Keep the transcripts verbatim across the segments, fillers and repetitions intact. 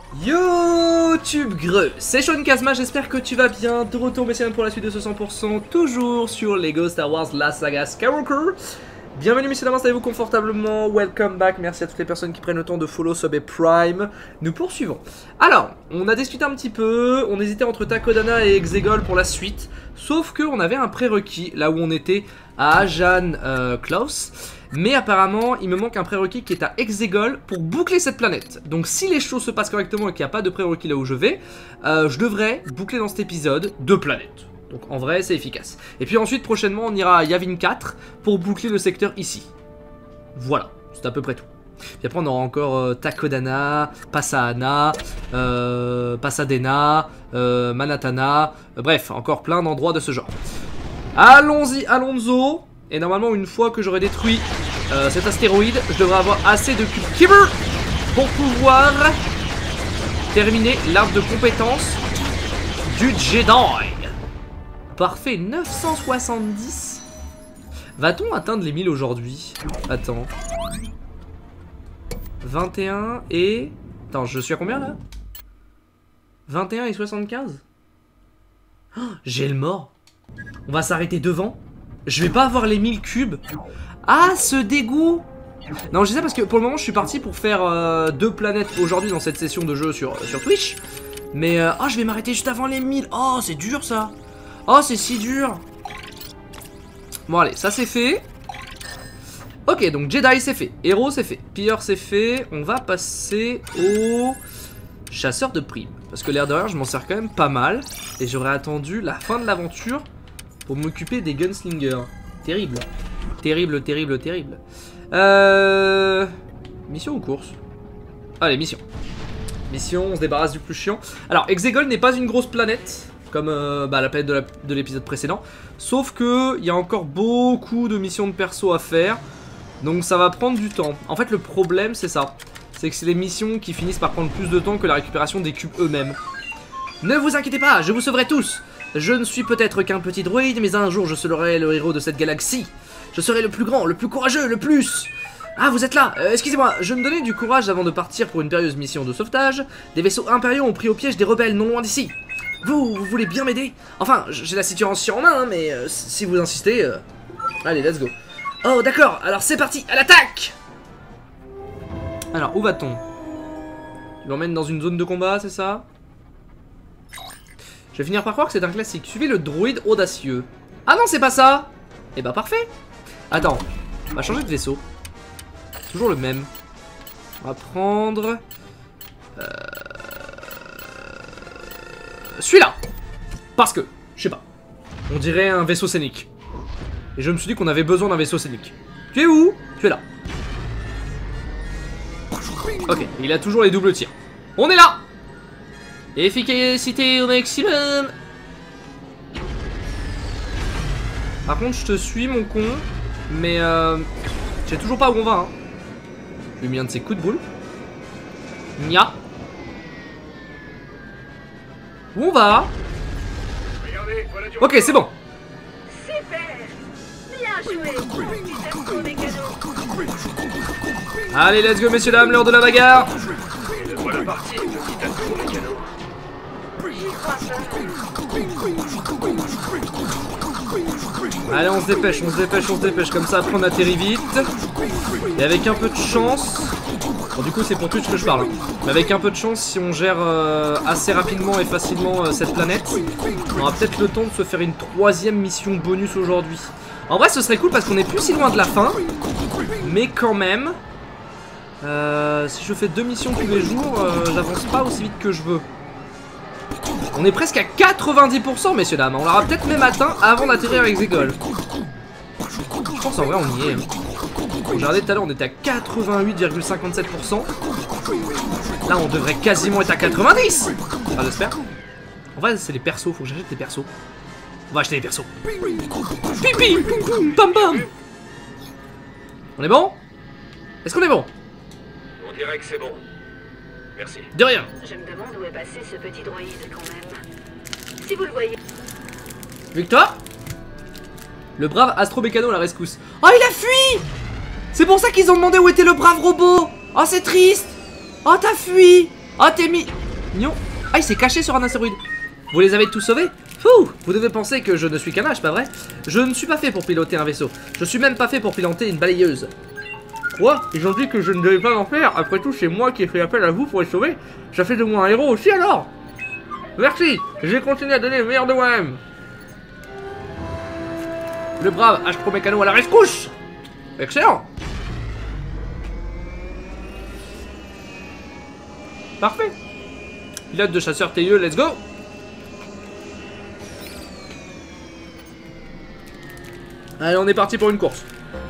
YouTube Greux, c'est Sean Kazma, j'espère que tu vas bien. De retour messieurs pour la suite de ce cent pour cent, toujours sur Lego Star Wars La Saga Skywalker. Bienvenue messieurs dames, installez-vous confortablement, welcome back, merci à toutes les personnes qui prennent le temps de follow, sub et prime. Nous poursuivons. Alors, on a discuté un petit peu, on hésitait entre Takodana et Exegol pour la suite. Sauf qu'on avait un prérequis, là où on était à Ajan euh, Klaus. Mais apparemment, il me manque un prérequis qui est à Exegol pour boucler cette planète. Donc si les choses se passent correctement et qu'il n'y a pas de prérequis là où je vais, euh, je devrais boucler dans cet épisode deux planètes. Donc en vrai, c'est efficace. Et puis ensuite, prochainement, on ira à Yavin quatre pour boucler le secteur ici. Voilà, c'est à peu près tout. Puis après, on aura encore euh, Takodana, Passaana, euh, Pasadena, euh, Manhattan, euh, bref, encore plein d'endroits de ce genre. Allons-y, Alonso. Et normalement, une fois que j'aurai détruit euh, cet astéroïde, je devrais avoir assez de cubes Kyber pour pouvoir terminer l'arbre de compétences du Jedi. Parfait, neuf cent soixante-dix. Va-t-on atteindre les mille aujourd'hui? Attends. vingt et un et... Attends, je suis à combien là? vingt et un et soixante-quinze. Oh, j'ai le mort. On va s'arrêter devant. Je vais pas avoir les mille cubes. Ah, ce dégoût. Non, je sais parce que pour le moment, je suis parti pour faire euh, deux planètes aujourd'hui dans cette session de jeu sur, sur Twitch. Mais, euh, oh, je vais m'arrêter juste avant les mille. Oh, c'est dur ça. Oh, c'est si dur. Bon, allez, ça c'est fait. Ok, donc Jedi c'est fait. Héros c'est fait. Pilleur c'est fait. On va passer au chasseur de primes. Parce que l'air de rien, je m'en sers quand même pas mal. Et j'aurais attendu la fin de l'aventure pour m'occuper des gunslingers. Terrible. Terrible, terrible, terrible. Euh... Mission ou course? Allez, mission. Mission, on se débarrasse du plus chiant. Alors, Exegol n'est pas une grosse planète, comme euh, bah, la planète de l'épisode précédent. Sauf que il y a encore beaucoup de missions de perso à faire. Donc ça va prendre du temps. En fait, le problème, c'est ça. C'est que c'est les missions qui finissent par prendre plus de temps que la récupération des cubes eux-mêmes. Ne vous inquiétez pas, je vous sauverai tous. Je ne suis peut-être qu'un petit droïde, mais un jour je serai le héros de cette galaxie. Je serai le plus grand, le plus courageux, le plus... Ah, vous êtes là, euh, excusez-moi, je me donnais du courage avant de partir pour une périlleuse mission de sauvetage. Des vaisseaux impériaux ont pris au piège des rebelles non loin d'ici. Vous, vous voulez bien m'aider? Enfin, j'ai la situation en main, hein, mais euh, si vous insistez... Euh... Allez, let's go. Oh, d'accord, alors c'est parti, à l'attaque! Alors, où va-t-on? Tu l'emmènes dans une zone de combat, c'est ça? Je vais finir par croire que c'est un classique. Suivez le droïde audacieux. Ah non, c'est pas ça. Eh bah parfait. Attends, on va changer de vaisseau. Toujours le même. On va prendre... Euh... Celui-là. Parce que, je sais pas. On dirait un vaisseau scénique. Et je me suis dit qu'on avait besoin d'un vaisseau scénique. Tu es où? Tu es là. Ok, il a toujours les doubles tirs. On est là. Efficacité au maximum. Par contre je te suis mon con. Mais euh, je sais toujours pas où on va hein. Je lui ai mis un de ses coups de boule. Nya. Où on va? Ok c'est bon. Allez let's go messieurs dames, l'heure de la bagarre. Allez on se dépêche, on se dépêche, on se dépêche. Comme ça après on atterrit vite. Et avec un peu de chance. Bon du coup c'est pour Twitch que je parle hein. Mais avec un peu de chance, si on gère euh, assez rapidement et facilement euh, cette planète, on aura peut-être le temps de se faire une troisième mission bonus aujourd'hui. En vrai ce serait cool parce qu'on est plus si loin de la fin. Mais quand même euh, si je fais deux missions tous les jours, euh, j'avance pas aussi vite que je veux. On est presque à quatre-vingt-dix pour cent messieurs dames. On l'aura peut-être même atteint avant d'atterrir avec Exegol. Je pense en vrai on y est hein. Regardez tout à l'heure on était à quatre-vingt-huit virgule cinquante-sept pour cent. Là on devrait quasiment être à quatre-vingt-dix. Enfin j'espère. En vrai c'est les persos, faut que j'achète des persos. On va acheter les persos. Pipi, pam pam. On est bon? Est-ce qu'on est bon? On dirait que c'est bon. Merci. De rien. Je me demande où est passé ce petit droïde quand même. Si vous le voyez. Victoire? Le brave Astro Mécano à la rescousse. Oh il a fui. C'est pour ça qu'ils ont demandé où était le brave robot. Oh c'est triste. Oh t'as fui. Oh t'es mis... Mignon. Ah, il s'est caché sur un astéroïde. Vous les avez tous sauvés? Fouh. Vous devez penser que je ne suis qu'un âge, pas vrai? Je ne suis pas fait pour piloter un vaisseau. Je suis même pas fait pour piloter une balayeuse. Quoi? Ils ont dit que je ne devais pas en faire. Après tout, c'est moi qui ai fait appel à vous pour les sauver. Ça fait de moi un héros aussi alors. Merci. Je vais continuer à donner le meilleur de moi-même. Le brave Astro Mécano à la rescousse. Excellent. Parfait. Pilote de chasseur T I E, let's go. Allez, on est parti pour une course.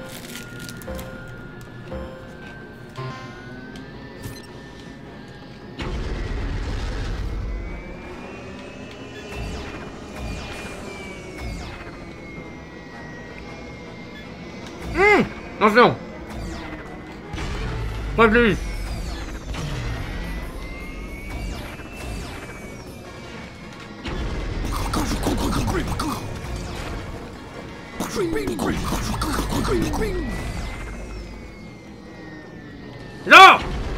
Hum, attention. Pas de lui. Là!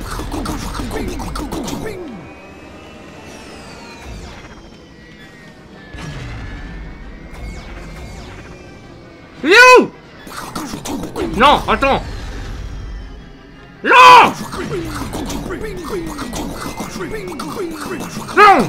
You! Non, attends! Non! Non!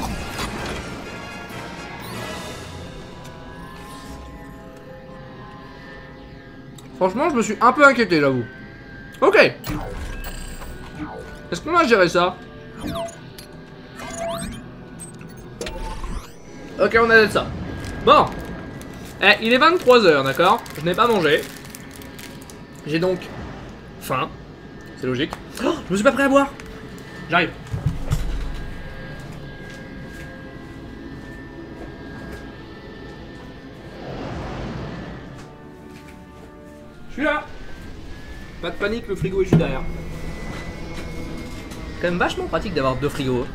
Franchement, je me suis un peu inquiété, j'avoue. Ok. Est-ce qu'on a géré ça? Ok, on a ça. Bon. Eh, il est vingt-trois heures, d'accord? Je n'ai pas mangé. J'ai donc faim. C'est logique. Oh, je me suis pas prêt à boire. J'arrive. Je suis là. Pas de panique, le frigo est juste derrière. C'est quand même vachement pratique d'avoir deux frigos.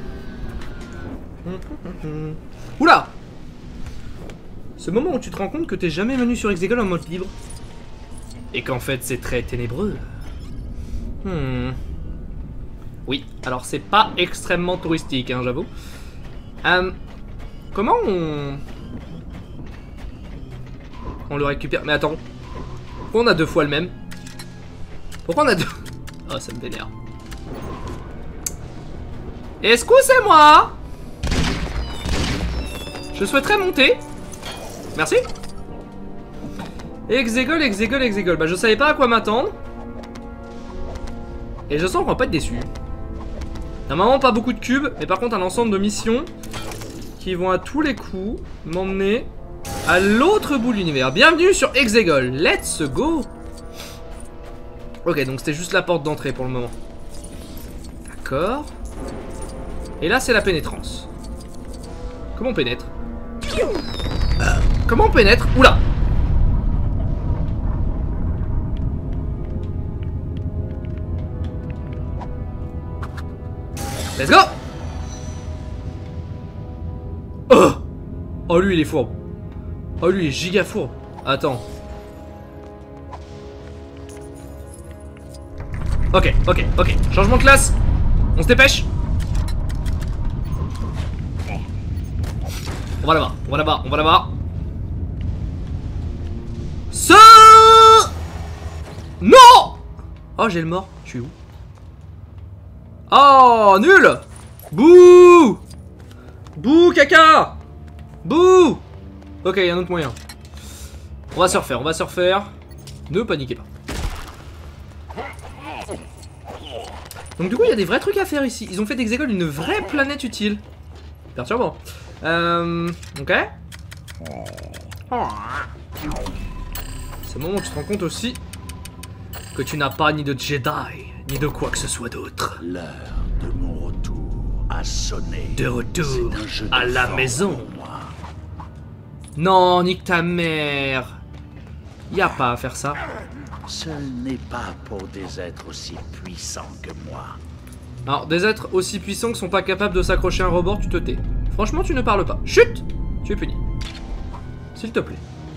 Oula! Ce moment où tu te rends compte que t'es jamais venu sur Exegol en mode libre. Et qu'en fait c'est très ténébreux. Hmm. Oui, alors c'est pas extrêmement touristique, hein, j'avoue. Euh, comment on... On le récupère... Mais attends. Pourquoi on a deux fois le même? Pourquoi on a deux... Oh, ça me vénère. Excusez-moi. Je souhaiterais monter. Merci. Exegol, Exegol, Exegol. Bah je savais pas à quoi m'attendre. Et je sens qu'on va pas être déçu. Normalement pas beaucoup de cubes, mais par contre un ensemble de missions qui vont à tous les coups m'emmener à l'autre bout de l'univers. Bienvenue sur Exegol. Let's go. Ok, donc c'était juste la porte d'entrée pour le moment. D'accord. Et là c'est la pénétrance. Comment on pénètre? Comment on pénètre? Oula! Let's go! Oh! Oh lui il est fourbe. Oh lui il est giga fourbe. Attends. Ok, ok, ok. Changement de classe. On se dépêche. On va là-bas, on va là-bas, on va là-bas. Ce... Non! Oh, j'ai le mort. Je suis où? Oh, nul! Bouh! Bouh, caca! Bouh! Ok, il y a un autre moyen. On va se refaire, on va se refaire. Ne paniquez pas. Donc du coup, il y a des vrais trucs à faire ici. Ils ont fait d'Exegol une vraie planète utile. Perturbant. Euh... Ok. C'est le moment où tu te rends compte aussi que tu n'as pas ni de Jedi, ni de quoi que ce soit d'autre. L'heure de mon retour a sonné. De retour C'est un jeu à de la forme maison. pour moi. Non, nique ta mère. Y a pas à faire ça. Ce n'est pas pour des êtres aussi puissants que moi. Alors, des êtres aussi puissants qui sont pas capables de s'accrocher à un rebord, tu te tais. Franchement, tu ne parles pas. Chut! Tu es puni. S'il te plaît.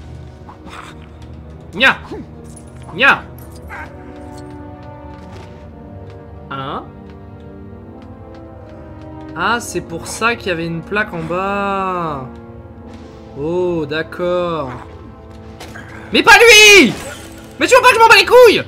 Nya! Nya! Un. Ah, c'est pour ça qu'il y avait une plaque en bas. Oh, d'accord. Mais pas lui! Mais tu veux pas que je m'en bats les couilles?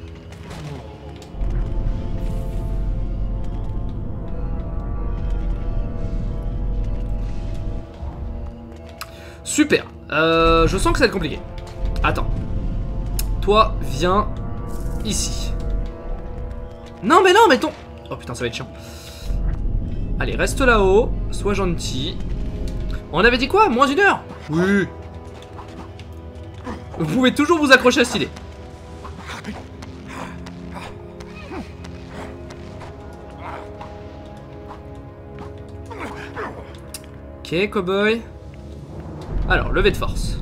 Super. Euh, je sens que ça va être compliqué. Attends. Toi, viens ici. Non, mais non, mais ton... Oh putain, ça va être chiant. Allez, reste là-haut. Sois gentil. On avait dit quoi? Moins une heure? Oui. Vous pouvez toujours vous accrocher à cette idée. Ok, cowboy. Alors, levée de force.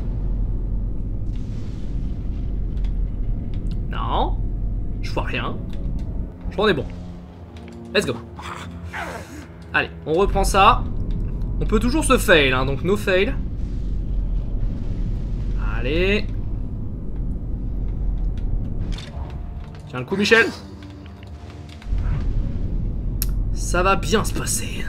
Non. Je vois rien. Je crois qu'on est bon. Let's go. Allez, on reprend ça. On peut toujours se fail, hein, donc no fail. Allez. Tiens le coup, Michel. Ça va bien se passer.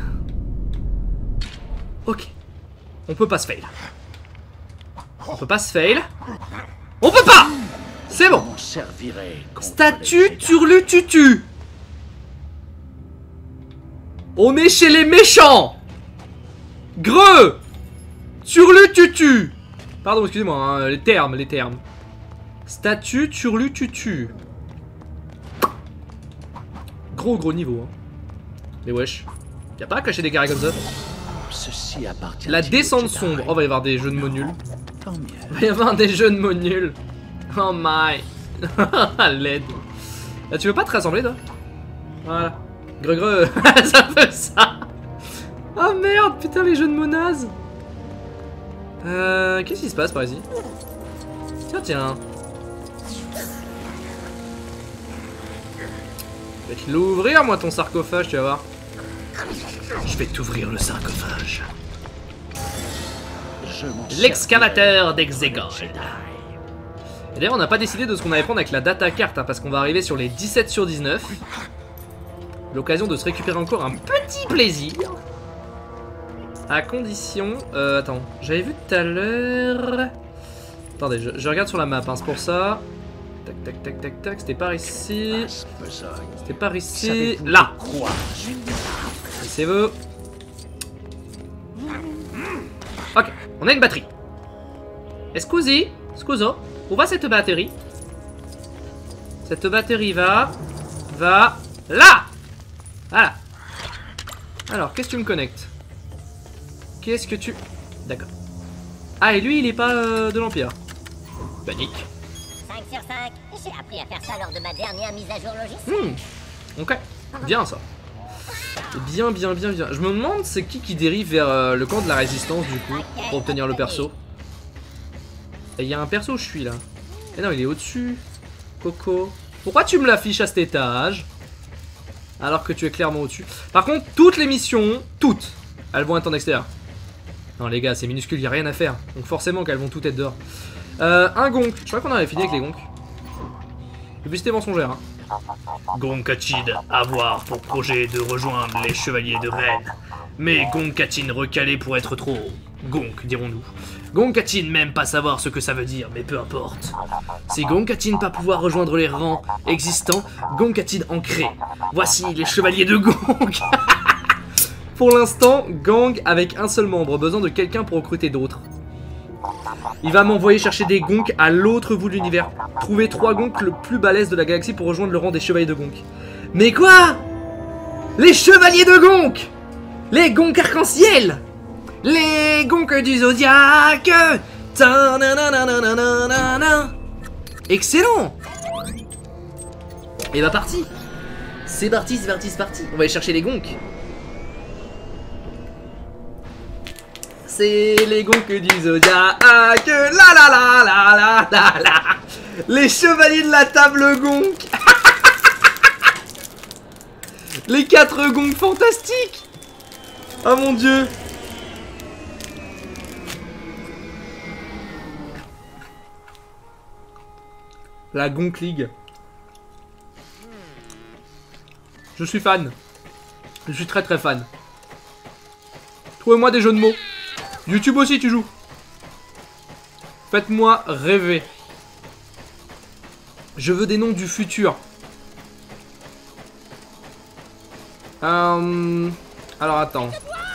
Ok. On peut pas se fail. On peut pas se fail. On peut pas! C'est bon. Statue turlututu. On est chez les méchants. Greux. Turlututu. Pardon, excusez-moi, hein, les termes, les termes. Statue turlututu. Gros gros niveau. Hein. Mais wesh. Y'a pas à cacher des carrés comme ça. Ceci appartient. La descente sombre. Oh, va y avoir des jeux de mots nuls. Tant mieux. Va y avoir des jeux de mots nuls. Oh my. L'aide. Ah, tu veux pas te rassembler toi? Voilà. Greu greu. Ça fait ça. Oh merde, putain les jeux de mots nazes. Euh. Qu'est-ce qui se passe par ici? Tiens, tiens. Je vais te l'ouvrir moi ton sarcophage, tu vas voir. Je vais t'ouvrir le sarcophage. L'excavateur d'Exegol. Et d'ailleurs on n'a pas décidé de ce qu'on allait prendre avec la data carte hein, parce qu'on va arriver sur les dix-sept sur dix-neuf. L'occasion de se récupérer encore un petit plaisir. À condition... Euh, attends, j'avais vu tout à l'heure... Attendez, je, je regarde sur la map, hein, c'est pour ça. Tac, tac, tac, tac, tac, c'était par ici. C'était par ici. Là. C'est vous. Ok, on a une batterie. Scusi, scuso, où va cette batterie? Cette batterie va... Va... Là. Voilà. Alors, qu'est-ce que tu me connectes? Qu'est-ce que tu... D'accord. Ah, et lui, il est pas euh, de l'Empire. Panique. cinq sur cinq, j'ai appris à faire ça lors de ma dernière mise à jour logicielle. Hmm. Ok, bien ça. Bien, bien, bien, bien. Je me demande c'est qui qui dérive vers euh, le camp de la résistance du coup, pour obtenir le perso. Et il y a un perso où je suis là. Et non, il est au-dessus. Coco. Pourquoi tu me l'affiches à cet étage? Alors que tu es clairement au-dessus. Par contre, toutes les missions, toutes, elles vont être en extérieur. Non les gars, c'est minuscule, y a rien à faire. Donc forcément qu'elles vont toutes être dehors. Euh, un gonk. Je crois qu'on avait fini avec les gonks. Publicité mensongère. Hein. Gonkatine, avoir pour projet de rejoindre les chevaliers de Rennes. Mais Gonkatine recalé pour être trop... Gonk, dirons-nous. Gonkatine même pas savoir ce que ça veut dire, mais peu importe. Si Gonkatine pas pouvoir rejoindre les rangs existants, Gonkatine ancré. Voici les chevaliers de Gonk. Pour l'instant, gang avec un seul membre, besoin de quelqu'un pour recruter d'autres. Il va m'envoyer chercher des gonks à l'autre bout de l'univers. Trouver trois gonks le plus balèze de la galaxie pour rejoindre le rang des chevaliers de Gonk. Mais quoi? Les chevaliers de Gonk? Les gonks arc-en-ciel? Les gonks du zodiaque? Excellent. Et bah parti. C'est parti, c'est parti, c'est parti. On va aller chercher les gonks. C'est les gonks du zodiaque, la la la la la la la. Les chevaliers de la table gonk. Les quatre gonks fantastiques. Oh mon dieu. La Gonk League. Je suis fan. Je suis très très fan. Trouvez-moi des jeux de mots. YouTube aussi, tu joues. Faites-moi rêver. Je veux des noms du futur. Euh... Alors attends.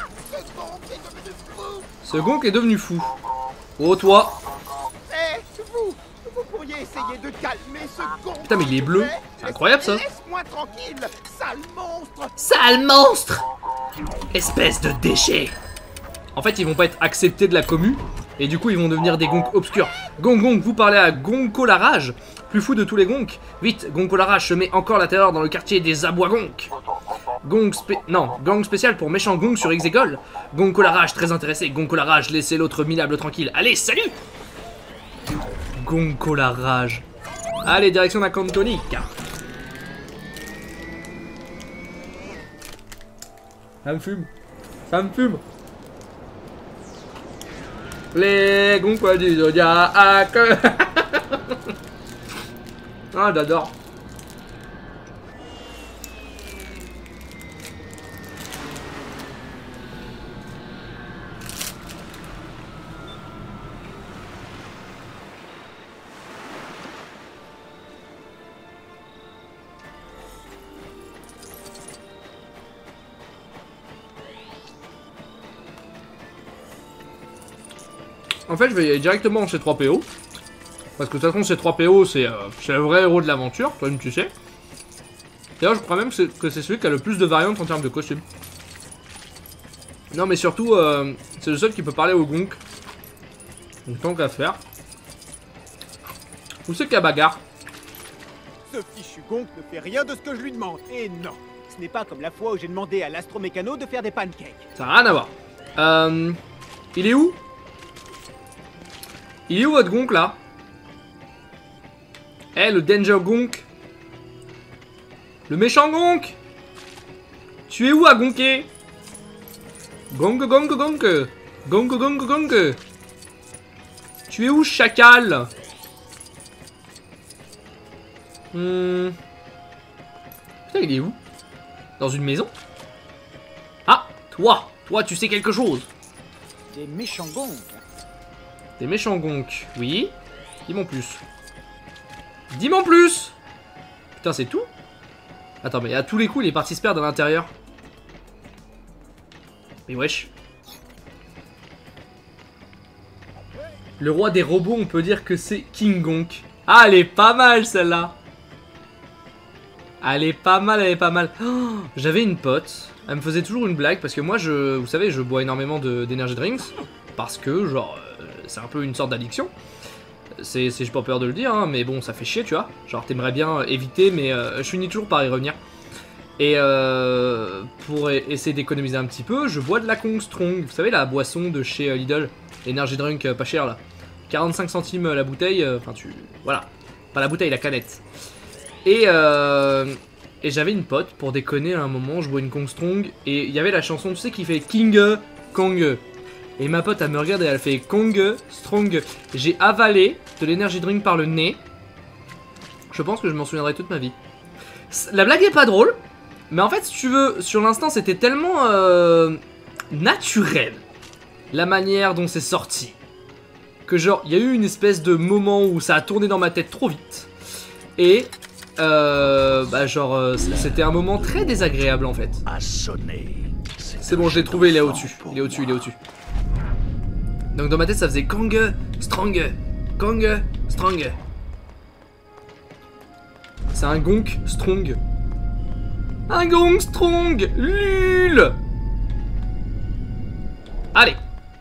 Ce gonk est devenu fou. Oh toi. Eh, vous, vous pourriez essayer de calmer ce gonk. Putain mais il est bleu. C'est incroyable ça. Laisse-moi tranquille, sale monstre. Sale monstre! Espèce de déchet! En fait ils vont pas être acceptés de la commu. Et du coup ils vont devenir des gonks obscurs. Gong Gong, vous parlez à Gonko la rage, plus fou de tous les gonks. Vite, Gonko la rage se met encore la terreur dans le quartier des abois gonks. Gong spé... Non, gang spécial pour méchant gong sur Exegol. Gonko la rage très intéressé. Gonko la rage, laissez l'autre minable tranquille. Allez, salut! Gonko la rage. Allez, direction la Cantonica. Ça me fume. Ça me fume. Les gonques du Zodiac. Ah, j'adore. En fait, je vais y aller directement en C trois P O. Parce que de toute façon, C trois P O, c'est euh, le vrai héros de l'aventure, toi-même tu sais. D'ailleurs, je crois même que c'est celui qui a le plus de variantes en termes de costume. Non, mais surtout, euh, c'est le seul qui peut parler au gonk. Donc, tant qu'à faire. Où c'est qu'il y a bagarre? Ce fichu gonk ne fait rien de ce que je lui demande. Et non, ce n'est pas comme la fois où j'ai demandé à l'astromécano de faire des pancakes. Ça n'a rien à voir. Euh, il est où? Il est où votre gonk là? Eh, le danger gonk. Le méchant gonk. Tu es où à gonker? Gonk gonk gonk. Gonk gonk gonk. Tu es où chacal? Hmm. Putain, il est où? Dans une maison? Ah, toi. Toi, tu sais quelque chose. Des méchants gonks. Des méchants gonks, oui. Dis-moi en plus. Dis-moi en plus. Putain, c'est tout? Attends, mais à tous les coups, il est parti se perdre à l'intérieur. Mais wesh. Le roi des robots, on peut dire que c'est King Gonk. Ah, elle est pas mal, celle-là. Elle est pas mal, elle est pas mal. Oh, j'avais une pote. Elle me faisait toujours une blague parce que moi, je, vous savez, je bois énormément d'énergie drinks. Parce que, genre... c'est un peu une sorte d'addiction. C'est, j'ai pas peur de le dire, hein, mais bon, ça fait chier, tu vois. Genre, t'aimerais bien éviter, mais euh, je finis toujours par y revenir. Et euh, pour essayer d'économiser un petit peu, je bois de la Kong Strong. Vous savez, la boisson de chez Lidl, Energy Drink euh, pas cher, là. quarante-cinq centimes la bouteille, enfin, euh, tu... Voilà. Pas la bouteille, la canette. Et, euh, et j'avais une pote, pour déconner, à un moment, je bois une Kong Strong, et il y avait la chanson, tu sais, qui fait King Kong. Et ma pote, elle me regarde et elle fait Kong Strong. J'ai avalé de l'énergie drink par le nez. Je pense que je m'en souviendrai toute ma vie. La blague est pas drôle. Mais en fait, si tu veux, sur l'instant, c'était tellement euh, naturel. La manière dont c'est sorti. Que genre, il y a eu une espèce de moment où ça a tourné dans ma tête trop vite. Et... Euh, bah genre, euh, c'était un moment très désagréable en fait. C'est bon, je l'ai trouvé, il est au-dessus. Il est au-dessus, il est au-dessus. Donc dans ma tête ça faisait Kong, Strong, Kong, Strong. C'est un gonk strong. Un gonk strong. Lul. Allez.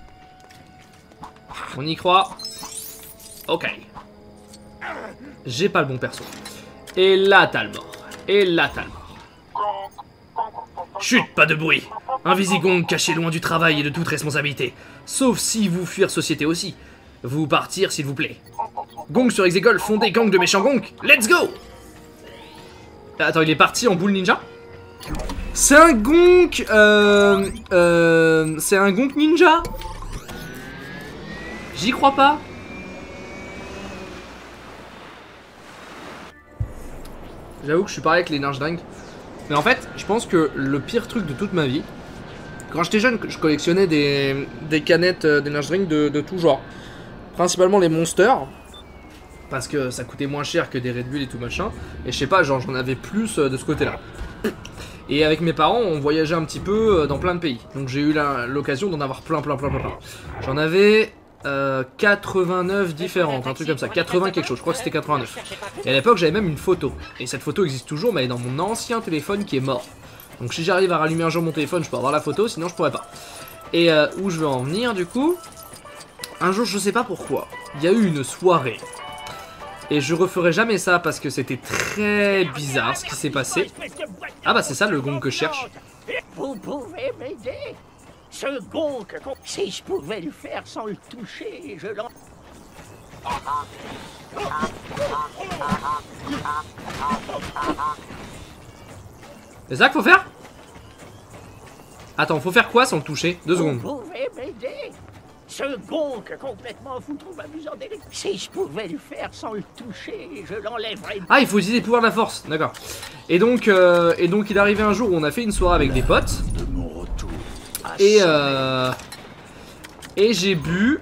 On y croit. Ok. J'ai pas le bon perso. Et là t'as le mort. Et là t'as le mort. Chut, pas de bruit. Un visigong caché loin du travail et de toute responsabilité. Sauf si vous fuir société aussi. Vous partir s'il vous plaît. Gong sur Exegol, fondé gang de méchants gonk. Let's go. Attends, il est parti en boule ninja? C'est un gonk euh, euh, c'est un gonk ninja? J'y crois pas. J'avoue que je suis pareil avec les Nerge Drink. Mais en fait, je pense que le pire truc de toute ma vie, Quand j'étais jeune, je collectionnais des, des canettes d'énergie drink de, de tout genre. Principalement les Monsters. Parce que ça coûtait moins cher que des Red Bull et tout machin. Et je sais pas, genre j'en avais plus de ce côté-là. Et avec mes parents, on voyageait un petit peu dans plein de pays. Donc j'ai eu l'occasion d'en avoir plein, plein, plein, plein, plein. J'en avais euh, quatre-vingt-neuf différentes, un truc comme ça. quatre-vingts quelque chose, je crois que c'était quatre-vingt-neuf. Et à l'époque, j'avais même une photo. Et cette photo existe toujours, mais elle est dans mon ancien téléphone qui est mort. Donc si j'arrive à rallumer un jour mon téléphone, je peux avoir la photo, sinon je pourrais pas. Et euh, où je veux en venir du coup, un jour, je sais pas pourquoi, il y a eu une soirée. Et je referai jamais ça parce que c'était très bizarre ce qui s'est passé. Ah bah c'est ça le gong que je cherche. Vous pouvez m'aider? Ce gong, si je pouvais le faire sans le toucher, je l'en... C'est ça qu'il faut faire? Attends, faut faire quoi sans le toucher? Deux secondes. Vous pouvez m'aider? Ce gong complètement fou trouve amusant d'Eric. Si je pouvais le faire sans le toucher, je l'enlèverais. Ah, il faut utiliser les pouvoirs de la force, d'accord. Et donc, euh, et donc, il est arrivé un jour où on a fait une soirée avec des potes. De mon retour. Et euh, et j'ai bu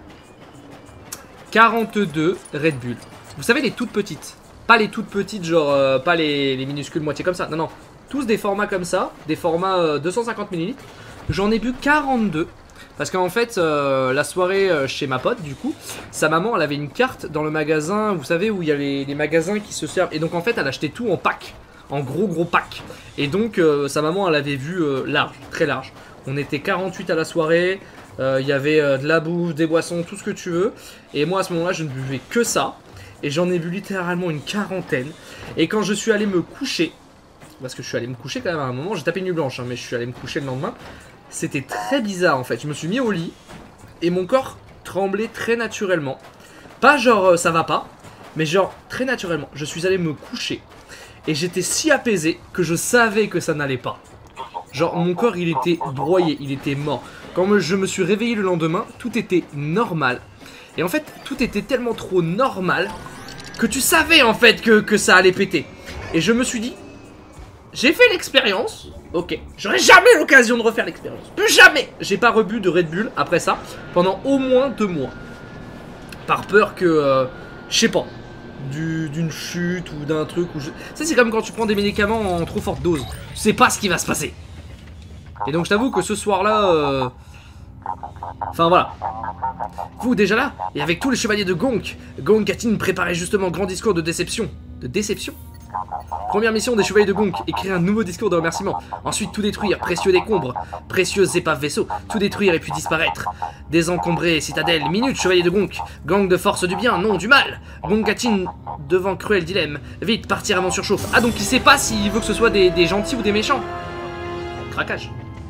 quarante-deux Red Bull. Vous savez, les toutes petites. Pas les toutes petites, genre, euh, pas les, les minuscules moitié comme ça. Non, non. Tous des formats comme ça. Des formats euh, deux cent cinquante millilitres. J'en ai bu quarante-deux. Parce qu'en fait, euh, la soirée euh, chez ma pote, du coup, sa maman, elle avait une carte dans le magasin, vous savez, où il y a les, les magasins qui se servent. Et donc, en fait, elle achetait tout en pack, en gros, gros pack. Et donc, euh, sa maman, elle avait vu euh, large, très large. On était quarante-huit à la soirée, il euh, y avait euh, de la bouffe, des boissons, tout ce que tu veux. Et moi, à ce moment-là, je ne buvais que ça. Et j'en ai bu littéralement une quarantaine. Et quand je suis allé me coucher, parce que je suis allé me coucher quand même à un moment, j'ai tapé nuit blanche, hein, mais je suis allé me coucher le lendemain. C'était très bizarre en fait, je me suis mis au lit et mon corps tremblait très naturellement. Pas genre euh, ça va pas, mais genre très naturellement. Je suis allé me coucher et j'étais si apaisé que je savais que ça n'allait pas. Genre mon corps il était broyé, il était mort. Quand je me suis réveillé le lendemain, tout était normal. Et en fait, tout était tellement trop normal que tu savais en fait que, que ça allait péter. Et je me suis dit, j'ai fait l'expérience. Ok, j'aurais jamais l'occasion de refaire l'expérience. Plus jamais. J'ai pas rebu de Red Bull après ça pendant au moins deux mois. Par peur que, euh, je sais pas, d'une chute ou d'un truc. Ou je... Ça c'est comme quand tu prends des médicaments en trop forte dose. Tu sais pas ce qui va se passer. Et donc je t'avoue que ce soir-là, euh... enfin voilà. Vous déjà là, et avec tous les chevaliers de Gonk, Gonk Katin préparait justement un grand discours de déception. De déception? Première mission des chevaliers de Gonk, écrire un nouveau discours de remerciement. Ensuite tout détruire, précieux décombres, précieuses épaves vaisseaux, tout détruire et puis disparaître. Désencombrer citadelle, minute chevalier de Gonk, gang de force du bien, non du mal. Gonk Katin devant cruel dilemme, vite partir avant surchauffe. Ah donc il sait pas s'il veut que ce soit des, des gentils ou des méchants. Craquage.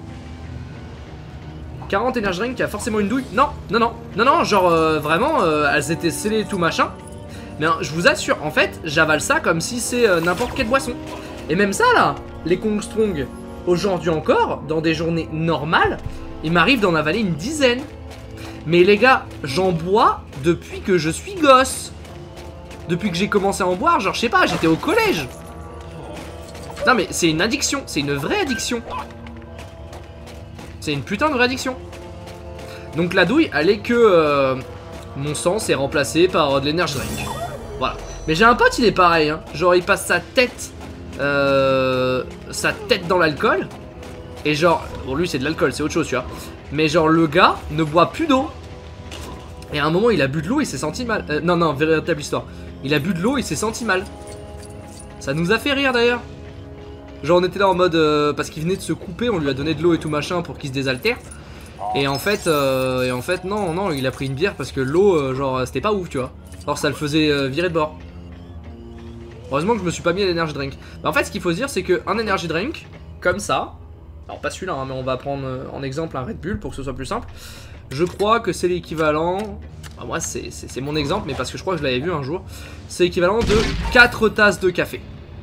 quarante Energy Drink qui a forcément une douille. Non, non, non, non, non, genre euh, vraiment, euh, elles étaient scellées tout machin. Mais hein, je vous assure, en fait, j'avale ça comme si c'est euh, n'importe quelle boisson. Et même ça là, les Kong Strong, aujourd'hui encore, dans des journées normales, il m'arrive d'en avaler une dizaine. Mais les gars, j'en bois depuis que je suis gosse. Depuis que j'ai commencé à en boire, genre je sais pas, j'étais au collège. Non mais c'est une addiction, c'est une vraie addiction. C'est une putain de vraie addiction. Donc la douille, elle est que euh, mon sang s'est remplacé par euh, de l'énergie drink. Voilà. Mais j'ai un pote, il est pareil, hein. Genre il passe sa tête, euh, sa tête dans l'alcool. Et genre, bon lui c'est de l'alcool, c'est autre chose, tu vois. Mais genre le gars ne boit plus d'eau. Et à un moment il a bu de l'eau, il s'est senti mal. Euh, non non, véritable histoire. Il a bu de l'eau, il s'est senti mal. Ça nous a fait rire d'ailleurs. Genre on était là en mode euh, parce qu'il venait de se couper, on lui a donné de l'eau et tout machin pour qu'il se désaltère. Et en fait, euh, et en fait non, non, il a pris une bière parce que l'eau, euh, genre c'était pas ouf, tu vois. Alors ça le faisait euh, virer de bord. Heureusement que je me suis pas mis à l'énergie drink. Bah, en fait ce qu'il faut se dire c'est qu'un energy drink, comme ça, alors pas celui-là hein, mais on va prendre euh, en exemple un Red Bull pour que ce soit plus simple. Je crois que c'est l'équivalent, bah, moi c'est mon exemple mais parce que je crois que je l'avais vu un jour. C'est l'équivalent de quatre tasses de café.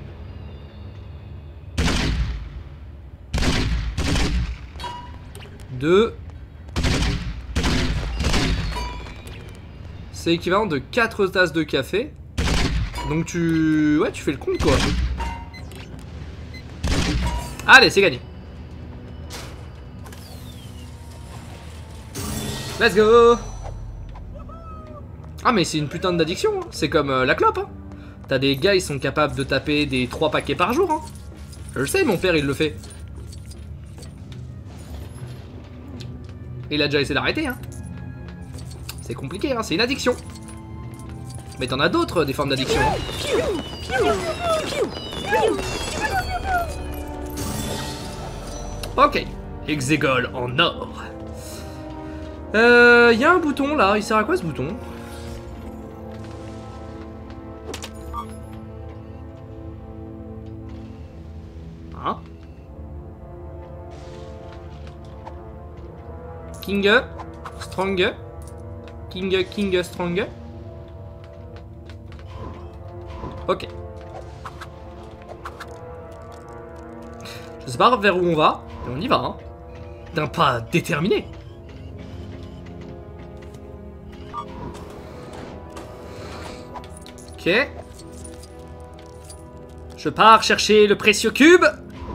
De... C'est équivalent de quatre tasses de café. Donc tu... Ouais, tu fais le compte quoi. Allez, c'est gagné. Let's go. Ah mais c'est une putain d'addiction, hein. C'est comme euh, la clope, hein. T'as des gars, ils sont capables de taper des trois paquets par jour, hein. Je le sais, mon père, il le fait. Il a déjà essayé d'arrêter, hein. C'est compliqué, hein, c'est une addiction. Mais t'en as d'autres, des formes d'addiction, hein. Ok, Exegol en or. Euh, y a un bouton là, il sert à quoi ce bouton? Hein? King, Strong, King, King, Strong. Ok. Je sais pas vers où on va, mais on y va, hein. D'un pas déterminé. Ok. Je pars chercher le précieux cube.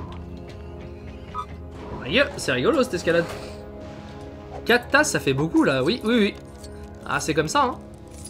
Aïe, c'est rigolo cette escalade. quatre tasses, ça fait beaucoup là, oui, oui, oui. Ah, c'est comme ça, hein.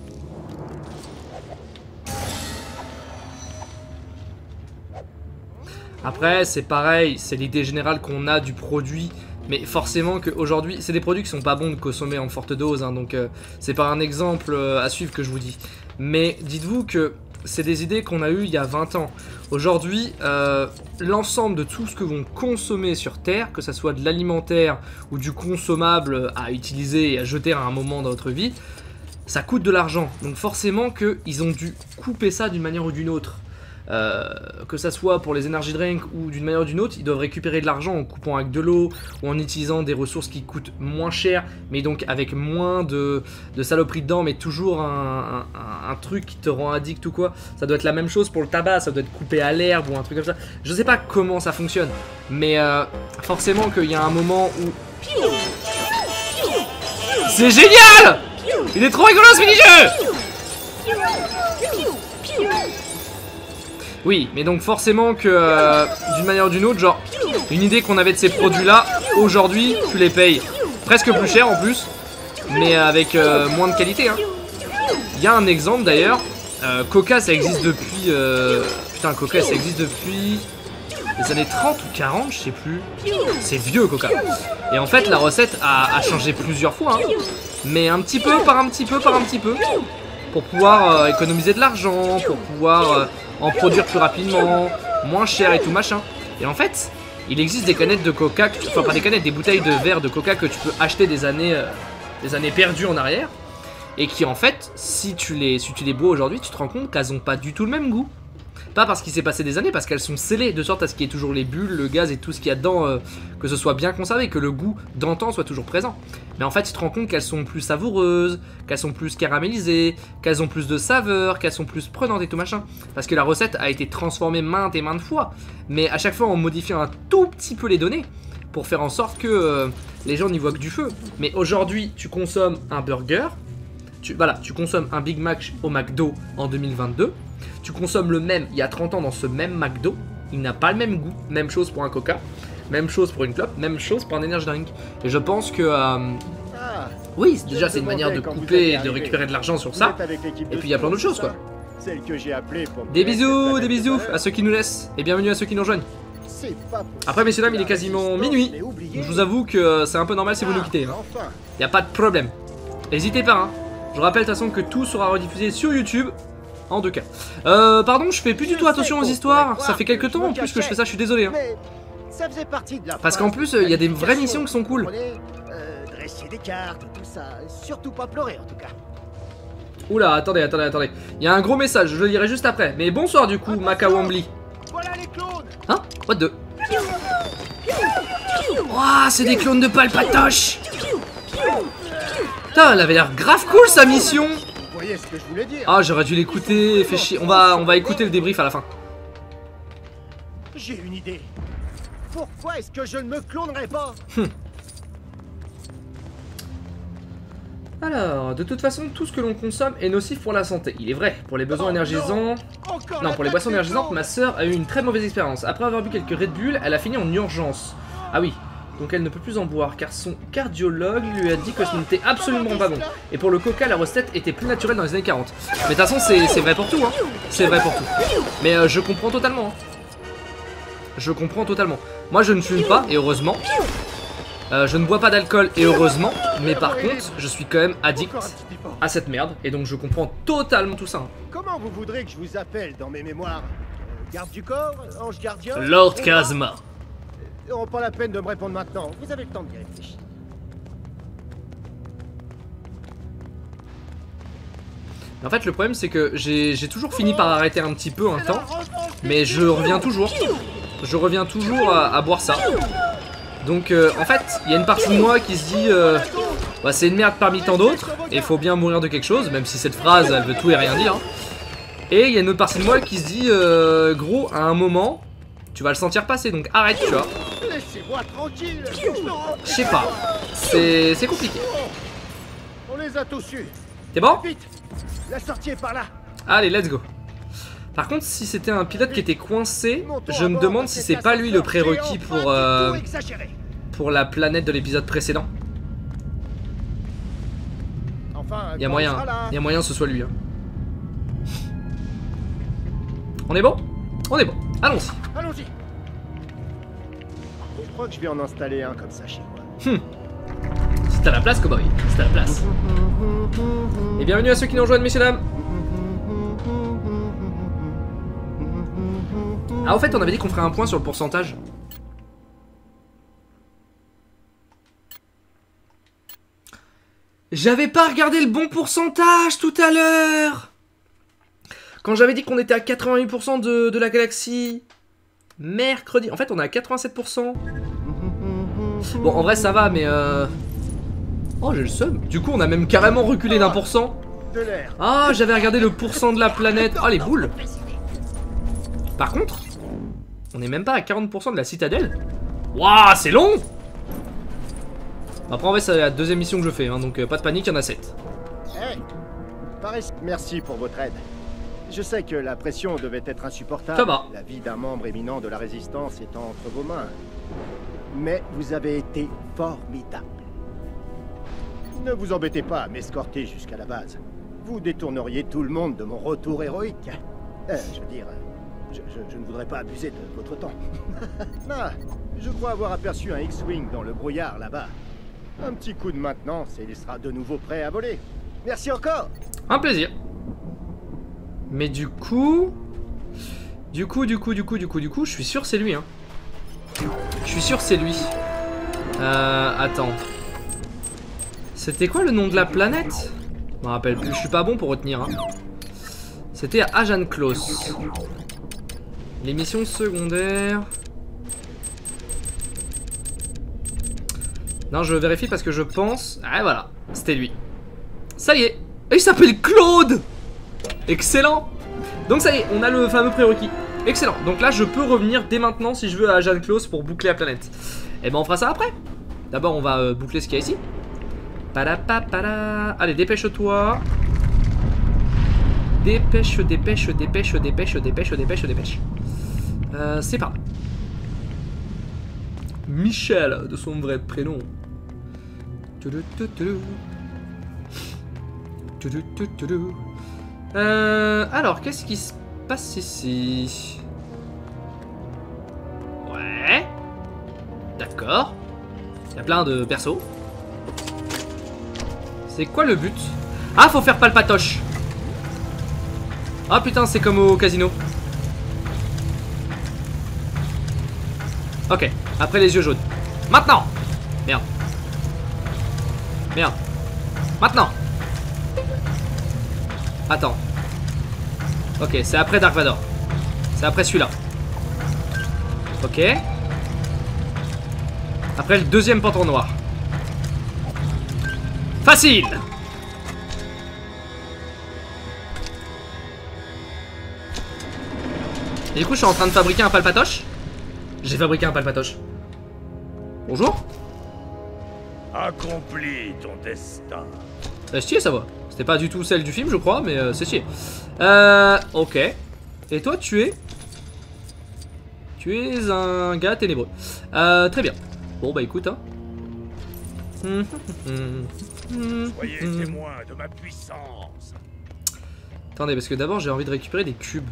Après, c'est pareil, c'est l'idée générale qu'on a du produit, mais forcément qu'aujourd'hui, c'est des produits qui sont pas bons de consommer en forte dose, hein, donc euh, c'est pas un exemple euh, à suivre que je vous dis. Mais dites-vous que c'est des idées qu'on a eues il y a vingt ans. Aujourd'hui, euh, l'ensemble de tout ce que vont consommer sur Terre, que ce soit de l'alimentaire ou du consommable à utiliser et à jeter à un moment dans notre vie, ça coûte de l'argent. Donc forcément qu'ils ont dû couper ça d'une manière ou d'une autre. Euh, que ça soit pour les energy drinks ou d'une manière ou d'une autre, ils doivent récupérer de l'argent en coupant avec de l'eau ou en utilisant des ressources qui coûtent moins cher, mais donc avec moins de, de saloperies dedans, mais toujours un, un, un truc qui te rend addict ou quoi. Ça doit être la même chose pour le tabac, ça doit être coupé à l'herbe ou un truc comme ça. Je sais pas comment ça fonctionne, mais euh, forcément qu'il y a un moment où... C'est génial! Il est trop rigolo ce mini-jeu! Oui, mais donc forcément que euh, d'une manière ou d'une autre, genre une idée qu'on avait de ces produits là, aujourd'hui tu les payes presque plus cher en plus, mais avec euh, moins de qualité, hein. Il y a un exemple d'ailleurs, euh, Coca ça existe depuis, euh, putain Coca ça existe depuis les années trente ou quarante, je sais plus, c'est vieux Coca. Et en fait la recette a, a changé plusieurs fois, hein. Mais un petit peu par un petit peu par un petit peu, pour pouvoir euh, économiser de l'argent, pour pouvoir... Euh, en produire plus rapidement, moins cher et tout machin. Et en fait, il existe des canettes de coca, que tu, enfin pas des canettes, des bouteilles de verre de coca que tu peux acheter des années, euh, des années perdues en arrière. Et qui en fait, si tu les, si tu les bois aujourd'hui, tu te rends compte qu'elles ont pas du tout le même goût. Pas parce qu'il s'est passé des années, parce qu'elles sont scellées de sorte à ce qu'il y ait toujours les bulles, le gaz et tout ce qu'il y a dedans, euh, que ce soit bien conservé, que le goût d'antan soit toujours présent. Mais en fait, tu te rends compte qu'elles sont plus savoureuses, qu'elles sont plus caramélisées, qu'elles ont plus de saveur, qu'elles sont plus prenantes et tout machin. Parce que la recette a été transformée maintes et maintes fois, mais à chaque fois en modifiant un tout petit peu les données, pour faire en sorte que euh, les gens n'y voient que du feu. Mais aujourd'hui, tu consommes un burger, tu, voilà, tu consommes un Big Mac au McDo en deux mille vingt-deux, tu consommes le même il y a trente ans dans ce même McDo, il n'a pas le même goût, même chose pour un Coca, même chose pour une clope, même chose pour un energy drink. Et je pense que... Euh, Ah, oui, déjà c'est une demandais manière de quand vous couper êtes et de arrivé. récupérer de l'argent sur vous ça. êtes avec l'équipe Et de puis il y a plein d'autres Science, choses quoi. Celle que j'ai appelée pour Des connaître bisous, cette des planète bisous tout à à ceux qui nous laissent. Et bienvenue à ceux qui nous rejoignent. C'est pas possible. Après messieurs dames, il est La quasiment résistance, minuit. mais oubliez. Donc je vous avoue que euh, c'est un peu normal si vous nous Ah, quittez. Hein. Enfin. Y a pas de problème. N'hésitez pas, hein. Je rappelle de toute façon que tout sera rediffusé sur YouTube. En deux cas. Euh, pardon, je fais plus du tout attention aux histoires. Ça fait quelques temps en plus que je fais ça, je suis désolé. Hein. Mais ça faisait partie de la Parce qu'en plus, il y a des vraies missions qui sont cool. Comprenez, euh, dresser des cartes, tout ça. Surtout pas pleurer en tout cas. Oula, attendez, attendez, attendez. Il y a un gros message, je le lirai juste après. Mais bonsoir du coup, Macawambly. Voilà les clones. Hein? What the? Ouah, c'est des clones de Palpatoche. Putain, elle avait l'air grave cool sa mission. Vous voyez ce que je voulais dire? Ah, j'aurais dû l'écouter, fait chier. On va, on va écouter le débrief à la fin. J'ai une idée. Pourquoi est-ce que je ne me clonerais pas? Alors, de toute façon, tout ce que l'on consomme est nocif pour la santé. Il est vrai, pour les besoins Oh énergisants... Encore Non, la pour les tête boissons des énergisantes, clones. ma sœur a eu une très mauvaise expérience. Après avoir bu quelques Red Bull, elle a fini en urgence. Ah oui, donc elle ne peut plus en boire car son cardiologue lui a dit que ce n'était absolument pas bon. Et pour le coca, la recette était plus naturelle dans les années quarante. Mais de toute façon, c'est vrai pour tout, hein. C'est vrai pour tout. Mais euh, je comprends totalement. Hein. Je comprends totalement. Moi, je ne fume pas, et heureusement. Euh, je ne bois pas d'alcool, et heureusement. Mais par contre, je suis quand même addict à cette merde. Et donc, je comprends totalement tout ça. Hein. Comment vous voudrez que je vous appelle dans mes mémoires? Garde du corps? Ange gardien? Lord Kazma. Oh, pas la peine de me répondre maintenant. Vous avez le temps d'y réfléchir. En fait, le problème, c'est que j'ai toujours fini par arrêter un petit peu un temps. Mais je reviens toujours. Je reviens toujours à, à boire ça. Donc, euh, en fait, il y a une partie de moi qui se dit... Euh, bah, c'est une merde parmi tant d'autres. Et il faut bien mourir de quelque chose. Même si cette phrase, elle veut tout et rien dire. Hein. Et il y a une autre partie de moi qui se dit... Euh, gros, à un moment... Tu vas le sentir passer, donc arrête, tu vois. Laissez-moi tranquille. Je sais pas. C'est compliqué. On les a tous eus. T'es bon? Vite. La sortie est par là. Allez, let's go. Par contre, si c'était un pilote qui était coincé, je me demande si c'est pas lui le prérequis pour, euh, pour la planète de l'épisode précédent. Il y a moyen, il y a moyen que ce soit lui. Hein. On est bon? On est bon. Allons-y. Allons-y. Je crois que je vais en installer un comme ça chez moi. Hum. C'est à la place, cowboy. C'est à la place. Et bienvenue à ceux qui nous rejoignent, messieurs dames. Ah, au fait, on avait dit qu'on ferait un point sur le pourcentage. J'avais pas regardé le bon pourcentage tout à l'heure. Quand j'avais dit qu'on était à quatre-vingt-huit pour cent de, de la galaxie mercredi. En fait, on est à quatre-vingt-sept pour cent. Bon, en vrai, ça va, mais euh... oh, j'ai le seum. Du coup, on a même carrément reculé d'un pour cent. Ah, j'avais regardé le pourcent de la planète. Ah, les boules. Par contre, on est même pas à quarante pour cent de la citadelle. Waouh, c'est long. Après, en vrai, c'est la deuxième mission que je fais, hein, donc euh, pas de panique, il y en a sept. Hey, merci pour votre aide. Je sais que la pression devait être insupportable. Ça va. La vie d'un membre éminent de la résistance étant entre vos mains. Mais vous avez été formidable. Ne vous embêtez pas à m'escorter jusqu'à la base. Vous détourneriez tout le monde de mon retour héroïque. Euh, je veux dire, je, je, je ne voudrais pas abuser de votre temps. Ah, je crois avoir aperçu un X-Wing dans le brouillard là-bas. Un petit coup de maintenance et il sera de nouveau prêt à voler. Merci encore. Un plaisir. Mais du coup... Du coup, du coup, du coup, du coup, du coup, je suis sûr c'est lui, hein. Je suis sûr c'est lui. Euh... Attends. C'était quoi le nom de la planète? Je me rappelle plus, je suis pas bon pour retenir, hein. C'était à Ajan Close. Les missions secondaires... Non, je vérifie parce que je pense... Ah, voilà, c'était lui. Ça y est. Et il s'appelle Claude. Excellent. Donc ça y est, on a le fameux prérequis. Excellent. Donc là, je peux revenir dès maintenant si je veux à Ajan Close pour boucler la planète. Et ben on fera ça après. D'abord, on va euh, boucler ce qu'il y a ici. Pada-pa-pada. Allez, dépêche-toi. Dépêche, dépêche, dépêche, dépêche, dépêche, dépêche, dépêche. Euh, c'est pas. Michel, de son vrai prénom. Euh, alors, qu'est-ce qui se passe ici? Ouais. D'accord. Il y a plein de persos. C'est quoi le but? Ah, faut faire palpatoche. Ah putain, c'est comme au casino. Ok, après les yeux jaunes. Maintenant. Merde. Merde. Maintenant. Attends. Ok, c'est après Dark Vador. C'est après celui-là. Ok. Après le deuxième pantalon noir. Facile. Et du coup, je suis en train de fabriquer un palpatoche. J'ai fabriqué un palpatoche. Bonjour. Accomplis ton destin. C'est stylé sa voix. C'était pas du tout celle du film, je crois, mais euh, c'est stylé. Euh, ok. Et toi, tu es... Tu es un gars ténébreux. Euh, très bien. Bon bah écoute, hein. Soyez témoin de ma puissance. Attendez, parce que d'abord j'ai envie de récupérer des cubes.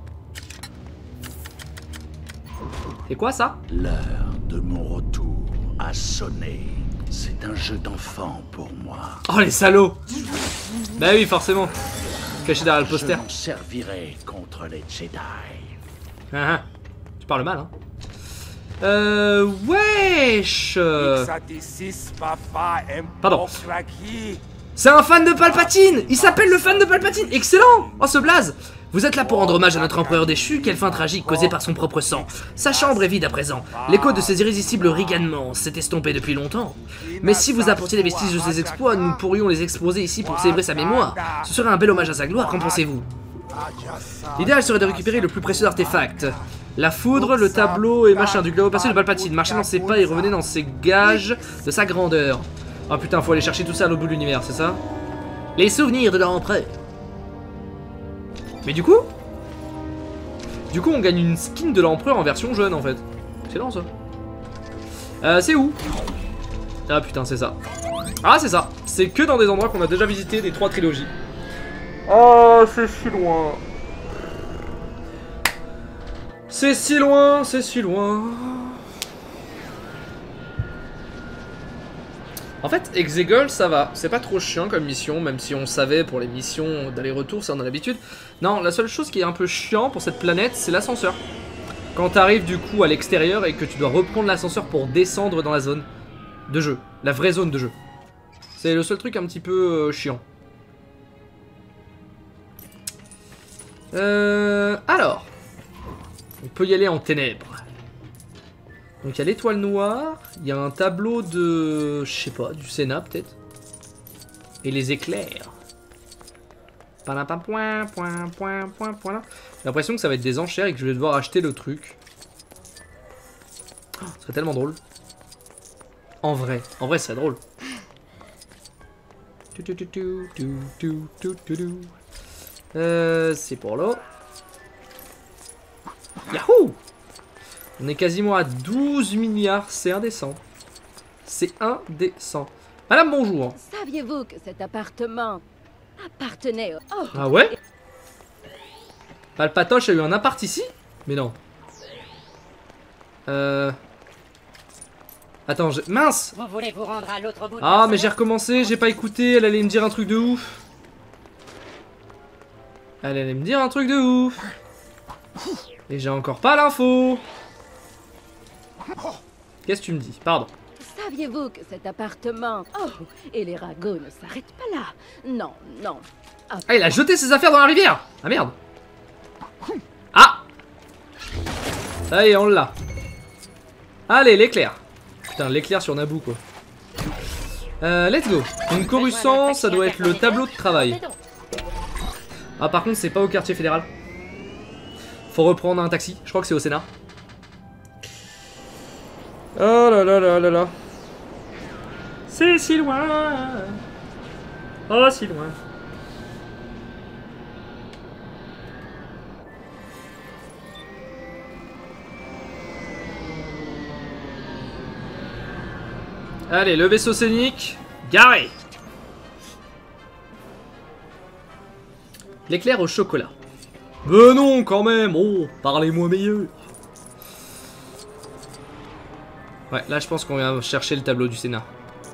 C'est quoi ça? L'heure de mon retour a sonné. C'est un jeu d'enfant pour moi. Oh les salauds! Bah oui, forcément. Caché derrière le poster. Je m'en servirai contre les Jedi. Ah, ah. Tu parles mal, hein. Euh... Wesh. Pardon. C'est un fan de Palpatine. Il s'appelle le fan de Palpatine. Excellent. Oh, ce blaze. Vous êtes là pour rendre hommage à notre empereur déchu. Quelle fin tragique causée par son propre sang. Sa chambre est vide à présent. L'écho de ses irrésistibles ricanements s'est estompé depuis longtemps. Mais si vous apportiez les vestiges de ses exploits, nous pourrions les exposer ici pour célébrer sa mémoire. Ce serait un bel hommage à sa gloire, qu'en pensez-vous? L'idéal serait de récupérer le plus précieux artefact. La foudre, le tableau et machin du globe passé de Palpatine. Marchez dans ses pas et revenez dans ses gages de sa grandeur. Oh putain, faut aller chercher tout ça à l'autre bout de l'univers, c'est ça? Les souvenirs de l'empereur. Mais du coup Du coup on gagne une skin de l'empereur en version jeune en fait. Excellent ça. Euh, c'est où? Ah putain, c'est ça. Ah c'est ça. C'est que dans des endroits qu'on a déjà visités des trois trilogies. Oh, c'est si loin. C'est si loin, c'est si loin. En fait, Exegol, ça va. C'est pas trop chiant comme mission, même si on savait pour les missions d'aller-retour, ça on a l'habitude. Non, la seule chose qui est un peu chiant pour cette planète, c'est l'ascenseur. Quand t'arrives du coup à l'extérieur et que tu dois reprendre l'ascenseur pour descendre dans la zone de jeu. La vraie zone de jeu. C'est le seul truc un petit peu euh, chiant. Euh... Alors... On peut y aller en ténèbres. Donc il y a l'étoile noire, il y a un tableau de... je sais pas, du Sénat peut-être. Et les éclairs. Point, point, point, point, point, point. J'ai l'impression que ça va être des enchères et que je vais devoir acheter le truc. Oh, ce serait tellement drôle. En vrai, en vrai ce serait drôle. Euh, c'est pour là. Yahoo! On est quasiment à douze milliards, c'est indécent. C'est indécent. Madame, bonjour. Saviez-vous que cet appartement appartenait au... Oh. Ah ouais? Palpatoche a eu un appart ici? Mais non. Euh... Attends, je... mince! Vous voulez vous rendre à l'autre bout de Ah, mais j'ai recommencé, j'ai pas écouté, elle allait me dire un truc de ouf. Elle allait me dire un truc de ouf. Et j'ai encore pas l'info. Qu'est-ce que tu me dis? Pardon. Saviez-vous que cet appartement... Oh, et les ragots ne s'arrêtent pas là. Non, non. Ah, ah, il a jeté ses affaires dans la rivière. Ah merde. Ah. Ça y est, on l'a. Allez, l'éclair. Putain, l'éclair sur Naboo, quoi. Euh, let's go. Donc Coruscant, ça doit être le tableau de travail. Ah, par contre, c'est pas au quartier fédéral. Faut reprendre un taxi. Je crois que c'est au Sénat. Oh là là là là là. C'est si loin. Oh, si loin. Allez, le vaisseau scénique, garé. L'éclair au chocolat. Mais non, quand même. Oh, parlez-moi meilleur. Ouais, là je pense qu'on vient chercher le tableau du Sénat.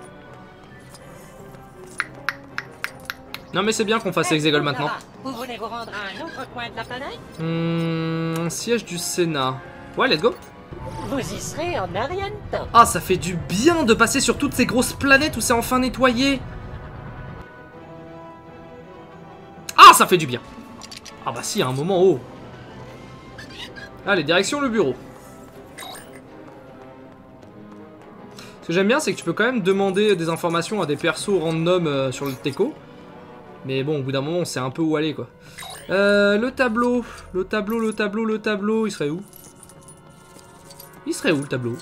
Non mais c'est bien qu'on fasse Exegol maintenant. Vous voulez vous rendre à un autre coin de la planète? Hum, siège du Sénat. Ouais, let's go. Vous y serez en un rien de temps. Ah, ça fait du bien de passer sur toutes ces grosses planètes où c'est enfin nettoyé. Ah, ça fait du bien. Ah bah si, à un moment, oh. Allez, direction le bureau. Ce que j'aime bien, c'est que tu peux quand même demander des informations à des persos random euh, sur le Teco. Mais bon, au bout d'un moment, on sait un peu où aller, quoi. Euh, le tableau. Le tableau, le tableau, le tableau. Il serait où? Il serait où, le tableau?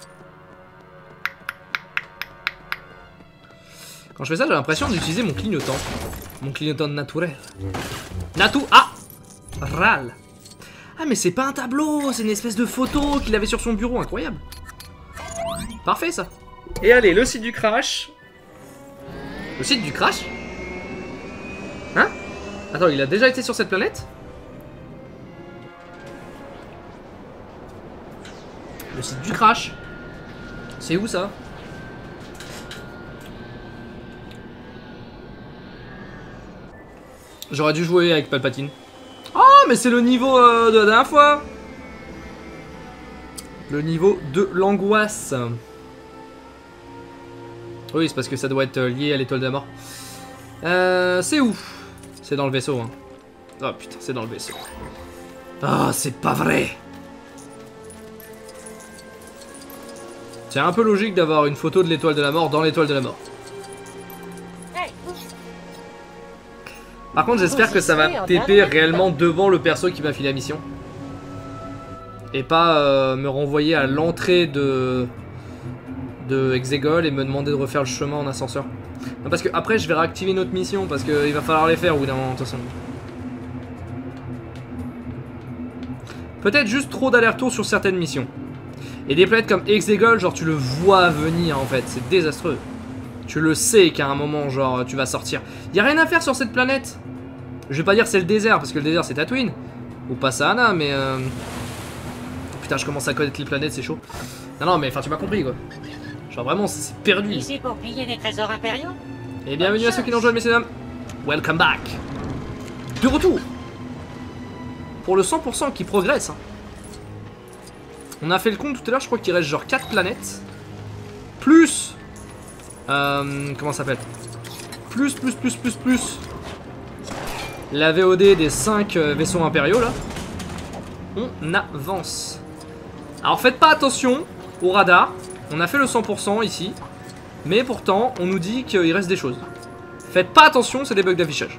Quand je fais ça, j'ai l'impression d'utiliser mon clignotant. Mon clignotant naturel. Natu... Ah! Ral. Ah, mais c'est pas un tableau, c'est une espèce de photo qu'il avait sur son bureau, incroyable. Parfait ça. Et allez, le site du crash. Le site du crash? Hein? Attends, il a déjà été sur cette planète? Le site du crash. C'est où ça? J'aurais dû jouer avec Palpatine. Oh, mais c'est le niveau euh, de la dernière fois. Le niveau de l'angoisse. Oui, c'est parce que ça doit être lié à l'étoile de la mort. Euh, c'est où? C'est dans le vaisseau, hein. Oh putain, c'est dans le vaisseau. Ah, oh, c'est pas vrai. C'est un peu logique d'avoir une photo de l'étoile de la mort dans l'étoile de la mort. Par contre, j'espère que ça va T P réellement devant le perso qui m'a filé la mission. Et pas euh, me renvoyer à l'entrée de... de Exegol et me demander de refaire le chemin en ascenseur. Non, parce que après je vais réactiver une autre mission parce qu'il va falloir les faire au bout d'un moment de toute façon. Peut-être juste trop d'aller-retour sur certaines missions. Et des planètes comme Exegol, genre tu le vois venir en fait, c'est désastreux. Tu le sais qu'à un moment, genre, tu vas sortir. Y a rien à faire sur cette planète. Je vais pas dire c'est le désert, parce que le désert c'est Tatooine. Ou Pasaana, mais... Euh... Putain, je commence à connaître les planètes, c'est chaud. Non, non, mais enfin, tu m'as compris, quoi. Genre, vraiment, c'est perdu. Ici pour piller les trésors impériaux. Et bienvenue à ceux qui nous rejoignent, messieurs et dames. Welcome back. De retour. Pour le cent pour cent qui progresse. Hein. On a fait le compte tout à l'heure, je crois qu'il reste genre quatre planètes. Plus... Euh, comment ça s'appelle? Plus, plus, plus, plus, plus la V O D des cinq euh, vaisseaux impériaux là. On avance. Alors faites pas attention au radar. On a fait le cent pour cent ici. Mais pourtant on nous dit qu'il reste des choses. Faites pas attention, c'est des bugs d'affichage.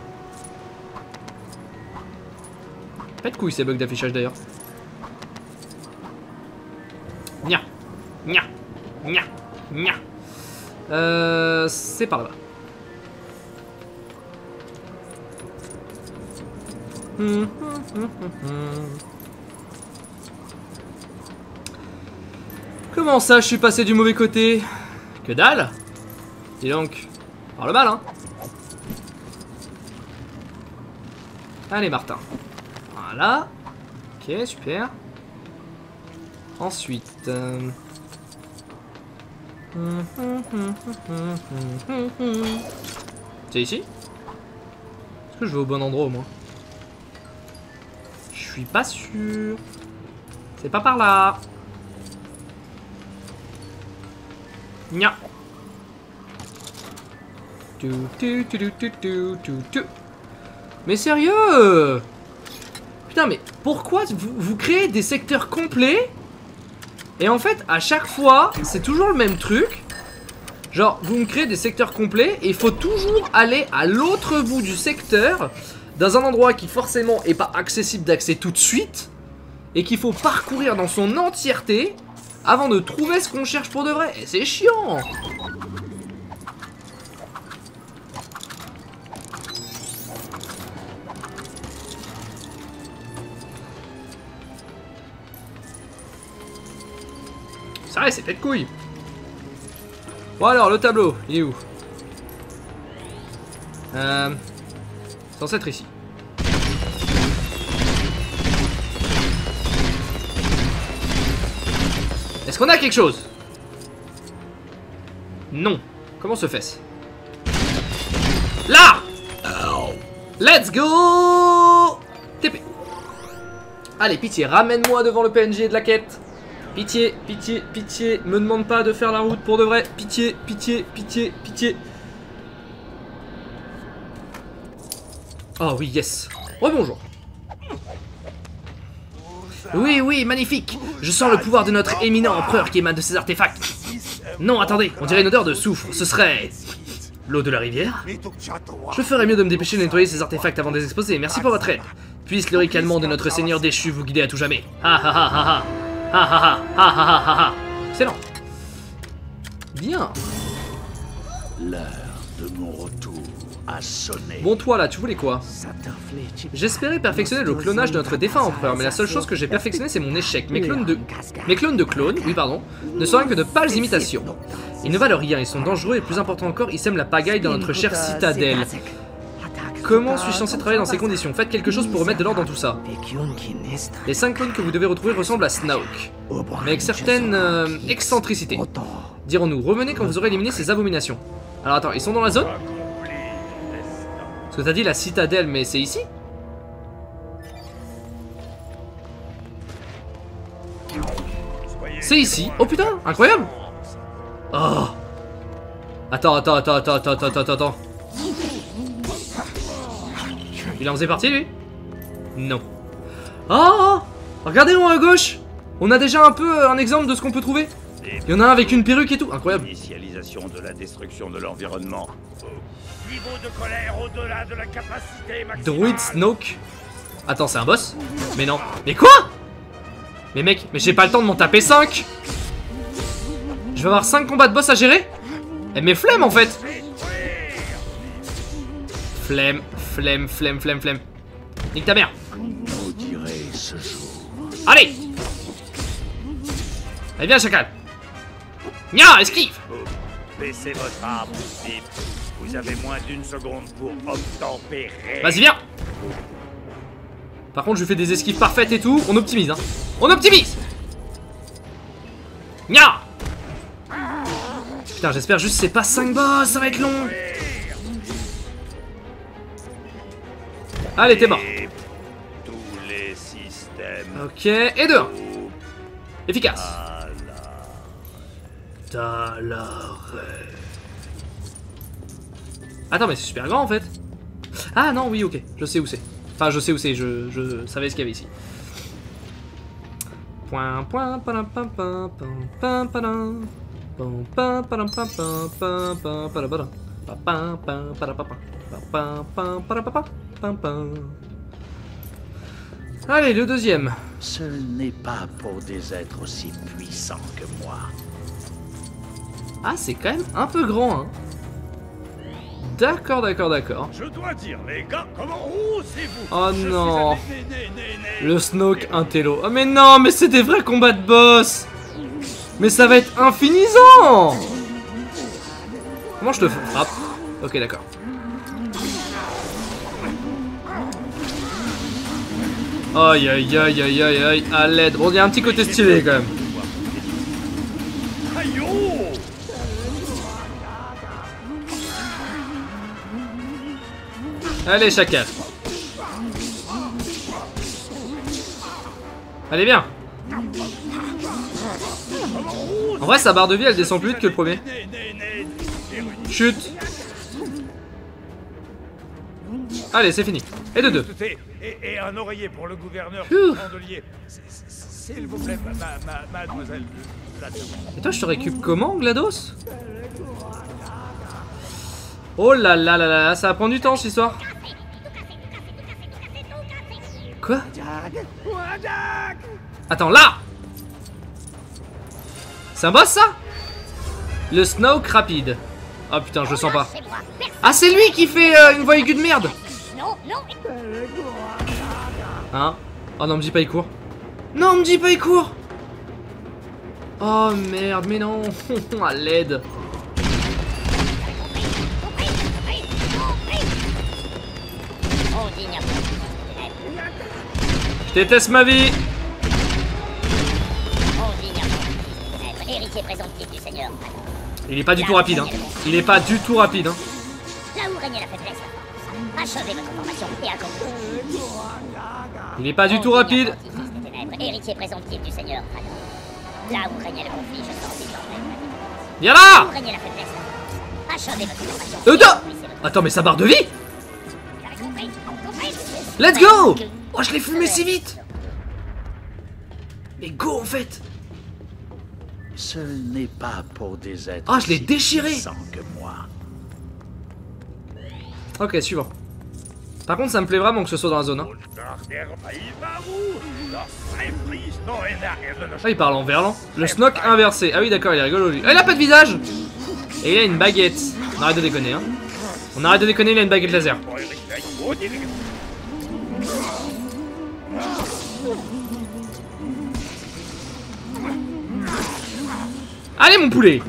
Pas de couilles ces bugs d'affichage d'ailleurs. Nya, nya, nya, nya. Euh, c'est par là. Comment ça, je suis passé du mauvais côté? Que dalle. Dis donc, par le mal, hein. Allez, Martin. Voilà. Ok, super. Ensuite... Euh... C'est ici? Est-ce que je vais au bon endroit au moins? Je suis pas sûr. C'est pas par là. Nya. Mais sérieux? Putain, mais pourquoi vous, vous créez des secteurs complets? Et en fait, à chaque fois, c'est toujours le même truc. Genre, vous me créez des secteurs complets et il faut toujours aller à l'autre bout du secteur, dans un endroit qui forcément est pas accessible d'accès tout de suite, et qu'il faut parcourir dans son entièreté avant de trouver ce qu'on cherche pour de vrai. Et c'est chiant. C'est vrai, c'est fait de couilles. Bon alors, le tableau, il est où? Euh... C'est censé être ici. Est-ce qu'on a quelque chose? Non. Comment se fait-ce? Là! Let's go! T P. Allez, pitié, ramène-moi devant le P N J de la quête. Pitié, pitié, pitié, me demande pas de faire la route pour de vrai. Pitié, pitié, pitié, pitié. Oh oui, yes. Rebonjour. Oui, oui, magnifique. Je sens le pouvoir de notre éminent empereur qui émane de ces artefacts. Non, attendez, on dirait une odeur de soufre. Ce serait... l'eau de la rivière? Je ferais mieux de me dépêcher de nettoyer ces artefacts avant de les exposer. Merci pour votre aide. Puisse le ricanement de notre seigneur déchu vous guider à tout jamais. Ha ha ha ha ha. Ha ha ha ha ha ha ha. Excellent. Bien. L'heure de mon retour a sonné. Bon, toi là, tu voulais quoi? J'espérais perfectionner le clonage de notre défunt empereur, mais la seule chose que j'ai perfectionné c'est mon échec. Mes clones de... Mes clones de clones, oui pardon, ne sont rien que de pâles imitations. Ils ne valent rien, ils sont dangereux et plus important encore, ils sèment la pagaille dans notre chère citadelle. Comment suis-je censé travailler dans ces conditions? Faites quelque chose pour remettre de l'ordre dans tout ça. Les cinq clones que vous devez retrouver ressemblent à Snoke, mais avec certaines euh, excentricités. Dirons-nous, revenez quand vous aurez éliminé ces abominations. Alors attends, ils sont dans la zone? Parce que t'as dit la citadelle, mais c'est ici? C'est ici. Oh putain, incroyable. Oh. Attends, attends, attends, attends, attends, attends, attends, attends. Il en faisait partie, lui? Non. Oh, regardez en haut à gauche. On a déjà un peu euh, un exemple de ce qu'on peut trouver. Il y en a un avec une perruque et tout, incroyable. Initialisation de la destruction de l'environnement. Niveau de colère au-delà de la capacité maximale. Druid Snoke. Attends, c'est un boss? Mais non. Mais quoi? Mais mec, mais j'ai pas le temps de m'en taper cinq. Je vais avoir cinq combats de boss à gérer? Eh mais flemme en fait. Flemme, flemme, flemme, flemme, flemme. Nique ta mère. Allez. Allez viens chacal. Nya, esquive. Baissez votre arme, vite. Vous avez moins d'une seconde pour obtempérer. Vas-y viens. Par contre je lui fais des esquives parfaites et tout. On optimise hein. On optimise. Nya. Putain j'espère juste que c'est pas cinq boss. Ça va être long. Allez t'es mort. Tous les systèmes. Ok et deux. Efficace. T'as l'arrêt. Attends mais c'est super grand en fait. Ah non oui ok, je sais où c'est. Enfin je sais où c'est, je, je savais ce qu'il y avait ici. Point point pam pam pam pam pam pam pam pam pam pam pam pam. Allez le deuxième. Ce n'est pas pour des êtres aussi puissants que moi. Ah c'est quand même un peu grand hein. D'accord, d'accord, d'accord. Je dois dire, les gars, comment osez-vous? Oh non. Le Snoke Intello. Oh mais non, mais c'est des vrais combats de boss. Mais ça va être infinisant. Comment je te frappe? Ok, d'accord. Aïe, aïe, aïe, aïe, aïe, aïe, à l'aide. Bon, il y a un petit côté stylé quand même. Allez chacal. Allez bien. En vrai sa barre de vie elle descend plus vite que le premier. Chute. Allez c'est fini. Et de deux. Et, et un oreiller pour le gouverneur chandelier. S'il vous plaît, ma, ma, mademoiselle. Et toi je te récup comment GLaDOS? Oh là là là là, ça va prendre du temps cette histoire. Quoi? Attends, là! C'est un boss ça? Le Snoke rapide. Oh putain, je le sens pas. Ah, c'est lui qui fait euh, une voix aiguë de merde! Hein? Oh non, me dis pas il court. Non, me dis pas il court! Oh merde, mais non! À l'aide! Je déteste ma vie. Il est pas du tout rapide hein. Il est pas du tout rapide hein. Là où régnait la faiblesse, achevez votre formation et accomplissez. Il est pas du tout rapide. Héritier présomptif du Seigneur. Là où régnait le conflit, je sens désormais. Viens là. Là où régnait la faiblesse, achevez votre formation. Euh, non. Attends mais sa barre de vie. Let's go. Oh je l'ai fumé si vite. Mais go en fait. Ce n'est pas pour des êtres ah je l'ai déchiré que moi. Ok suivant. Par contre ça me plaît vraiment que ce soit dans la zone hein. Ah il parle en verlan. Le Snoke inversé. Ah oui d'accord il est rigolo lui. Ah il a pas de visage. Et il a une baguette. On arrête de déconner hein. On arrête de déconner, il a une baguette laser. Allez mon poulet.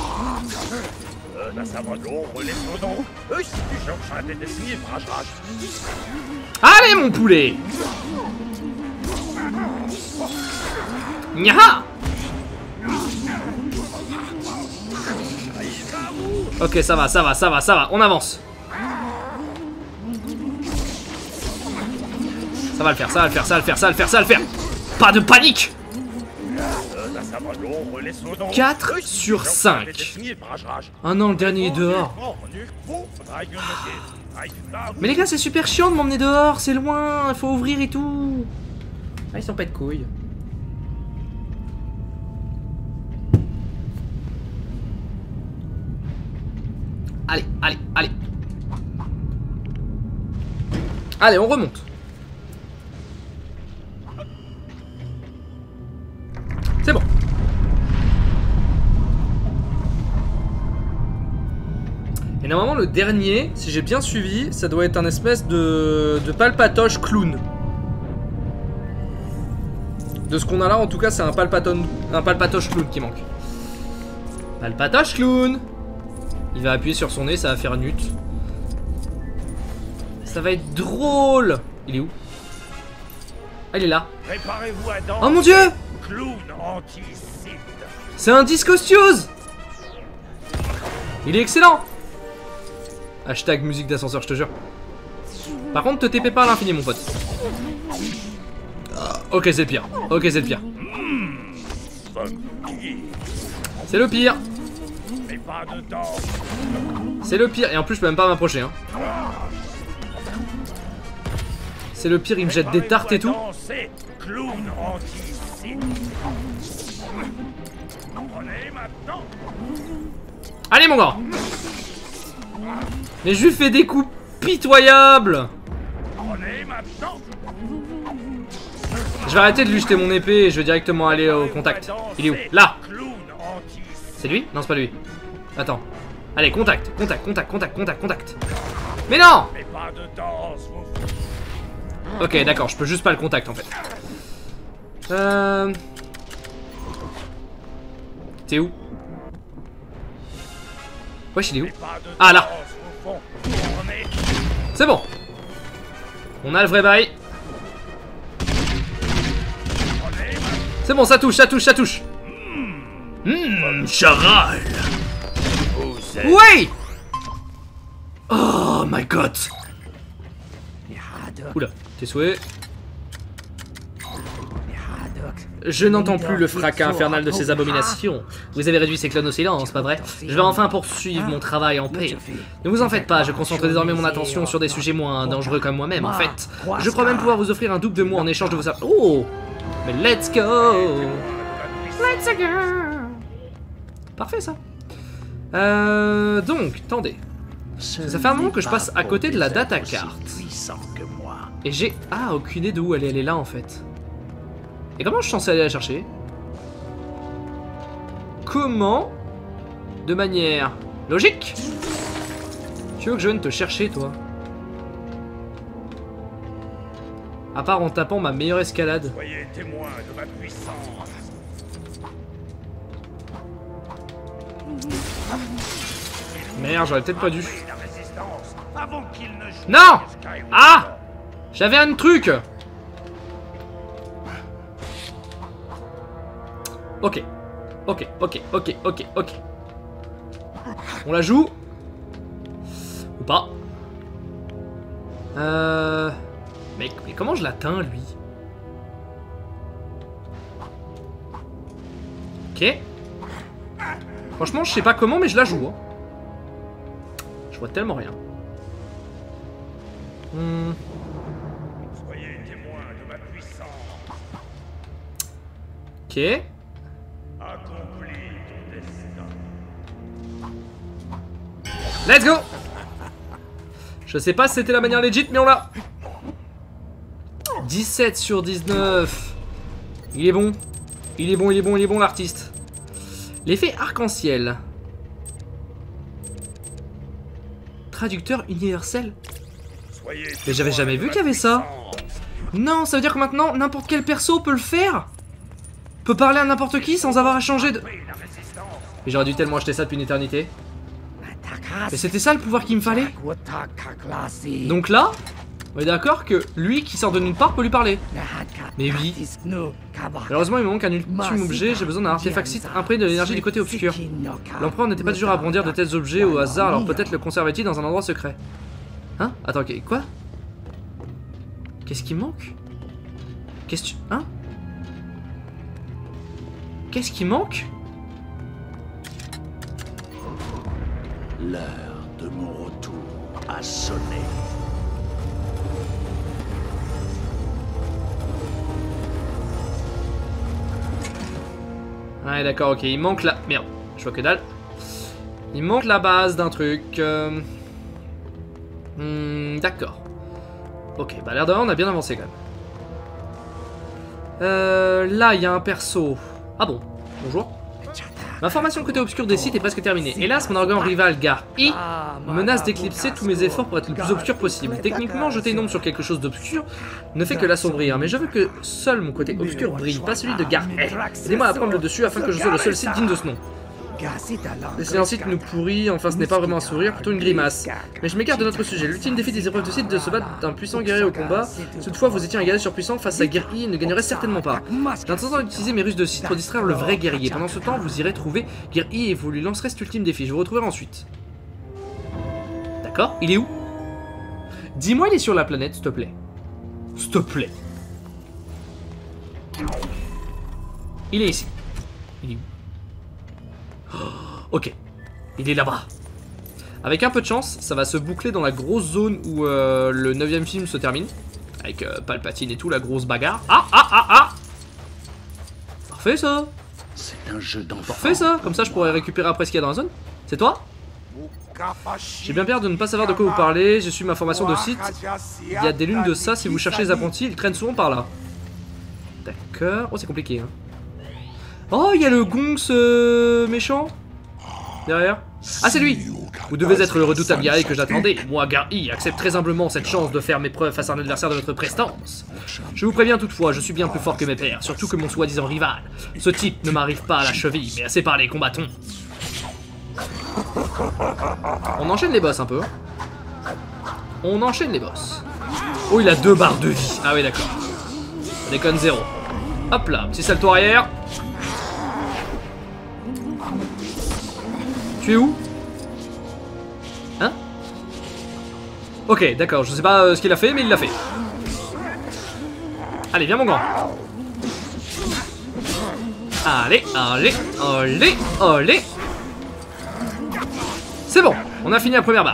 Allez mon poulet. Nyaha. Ok, ça va, ça va, ça va, ça va, on avance. Ça va le faire, ça va le faire, ça va le faire, ça va le faire, ça va le faire. Pas de panique. quatre sur cinq. Ah non, le dernier est dehors. Mais les gars, c'est super chiant de m'emmener dehors, c'est loin, il faut ouvrir et tout. Ah, ils sont pas de couilles. Allez, allez, allez. Allez, on remonte. C'est bon. Et normalement le dernier, si j'ai bien suivi, ça doit être un espèce de, de palpatoche clown. De ce qu'on a là en tout cas c'est un, palpaton... un palpatoche clown qui manque. Palpatoche clown. Il va appuyer sur son nez, ça va faire nut. Ça va être drôle. Il est où? Ah il est là. Oh mon dieu. C'est un discostiose. Il est excellent. Hashtag musique d'ascenseur, je te jure. Par contre, te T P pas à l'infini, mon pote. Ok, c'est le pire. Ok, c'est le pire. C'est le pire. C'est le pire. Et en plus, je peux même pas m'approcher. Hein. C'est le pire, il me jette des tartes et tout. Allez, mon gars. Mais je lui fais des coups pitoyables. Je vais arrêter de lui jeter mon épée et je vais directement aller au contact. Il est où? Là. C'est lui? Non, c'est pas lui. Attends. Allez, contact, contact, contact, contact, contact, contact. Mais non! Ok, d'accord, je peux juste pas le contact en fait. Euh... T'es où? Wesh, il est où? Ah, là! C'est bon! On a le vrai bail. C'est bon, ça touche, ça touche, ça touche. Hum, charal. Oui! Oh my god! Oula, tes souhaits. Je n'entends plus le fracas infernal de ces abominations. Vous avez réduit ces clones au silence, pas vrai? Je vais enfin poursuivre mon travail en paix. Ne vous en faites pas, je concentre désormais mon attention sur des sujets moins dangereux comme moi-même, en fait. Je crois même pouvoir vous offrir un double de moi en échange de vos... Oh! Mais let's go! Let's go! Parfait, ça. Euh... Donc, attendez. Ça fait un moment que je passe à côté de la data carte. Et j'ai... Ah, aucune idée d'où elle est. Elle est là, en fait. Et comment je suis censé aller la chercher? Comment? De manière logique? Tu veux que je vienne te chercher, toi? À part en tapant ma meilleure escalade. Soyez témoin de ma puissance. Merde, j'aurais peut-être pas dû. Non! Ah! J'avais un truc! Ok. Ok, ok, ok, ok, ok. On la joue? Ou pas? Euh... Mais, mais comment je l'atteins, lui? Ok. Franchement, je sais pas comment, mais je la joue. Hein. Je vois tellement rien. Hmm. Soyez témoin de ma puissance. Ok. Accomplis ton destin. Let's go! Je sais pas si c'était la manière legit, mais on l'a. dix-sept sur dix-neuf. Il est bon. Il est bon, il est bon, il est bon, l'artiste. L'effet arc-en-ciel. traducteur universel. Mais j'avais jamais vu qu'il y avait ça. Non, ça veut dire que maintenant, n'importe quel perso peut le faire. Peut parler à n'importe qui sans avoir à changer de... Et j'aurais dû tellement acheter ça depuis une éternité. Mais c'était ça le pouvoir qu'il me fallait. Donc là, on est d'accord que lui qui sort de nulle part peut lui parler. Mais oui. Malheureusement, il me manque un ultime objet. J'ai besoin d'un artefact imprégné de l'énergie du côté obscur. L'empereur n'était pas du genre à brandir de tels objets au hasard, alors peut-être le conservait-il dans un endroit secret. Hein? Attends, ok, quoi? Qu'est-ce qui manque? Qu'est-ce que tu... Hein? Qu'est-ce qui manque? L'heure de mon retour a sonné. Ouais, d'accord, ok, il manque la... Merde, je vois que dalle. Il manque la base d'un truc. Euh... Hmm, d'accord. Ok, bah l'air de rien, on a bien avancé quand même. Euh, là, il y a un perso. Ah bon, bonjour. Ma formation côté obscur des sites est presque terminée. Hélas, mon arrogant rival, Gar I, menace d'éclipser tous mes efforts pour être le plus obscur possible. Techniquement, jeter une ombre sur quelque chose d'obscur ne fait que l'assombrir, mais je veux que seul mon côté obscur brille, pas celui de Gar I. Aidez-moi à prendre le dessus afin que je sois le seul site digne de ce nom. C'est un site nous pourrit, enfin ce n'est pas vraiment un sourire, plutôt une grimace. Mais je m'écarte de notre sujet. L'ultime défi des épreuves de site de se battre d'un puissant guerrier au combat. Toutefois, vous étiez un guerrier surpuissant face à guerrier, il ne gagnerait certainement pas. J'entends utiliser mes ruses de site pour distraire le vrai guerrier. Pendant ce temps, vous irez trouver guerrier et vous lui lancerez cet ultime défi. Je vous retrouverai ensuite. D'accord, il est où? Dis-moi, il est sur la planète, s'il te plaît. S'il te plaît. Il est ici. Il est où? Ok, il est là-bas. Avec un peu de chance, ça va se boucler dans la grosse zone où euh, le neuvième film se termine. Avec euh, Palpatine et tout, la grosse bagarre. Ah, ah, ah, ah! Parfait ça! C'est un jeu d'enfant. Parfait ça! Comme ça je pourrais récupérer après ce qu'il y a dans la zone. C'est toi? J'ai bien peur de ne pas savoir de quoi vous parlez. J'ai suivi ma formation de site. Il y a des lunes de ça, si vous cherchez les apprentis, ils traînent souvent par là. D'accord. Oh, c'est compliqué, hein. Oh, il y a le Gonks euh, méchant derrière. Ah, c'est lui. Vous devez être le redoutable guerrier que j'attendais. Moi, Gar I, accepte très humblement cette chance de faire mes preuves face à un adversaire de notre prestance. Je vous préviens toutefois, je suis bien plus fort que mes pairs, surtout que mon soi-disant rival. Ce type ne m'arrive pas à la cheville, mais assez parlé, combattons. On enchaîne les boss un peu. On enchaîne les boss. Oh, il a deux barres de vie. Ah oui, d'accord. Ça déconne zéro. Hop là, petit salto arrière. Tu es où? Hein? Ok, d'accord, je sais pas euh, ce qu'il a fait, mais il l'a fait. Allez, viens mon grand. Allez, allez, allez, allez. C'est bon, on a fini la première barre.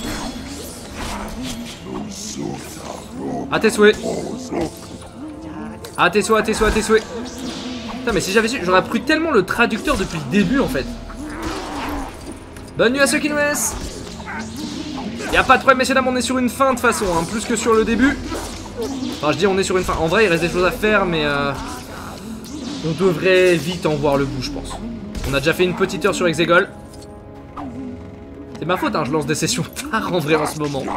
À tes souhaits. À tes souhaits, à tes souhaits, à tes souhaits. Putain, mais si j'avais su, j'aurais pris tellement le traducteur depuis le début en fait. Bonne nuit à ceux qui nous laissent. Y'a pas de problème, messieurs dames, on est sur une fin de toute façon, hein, plus que sur le début. Enfin, je dis on est sur une fin. En vrai, il reste des choses à faire, mais euh, on devrait vite en voir le bout, je pense. On a déjà fait une petite heure sur Exegol. C'est ma faute, hein, je lance des sessions tard en vrai en ce moment. De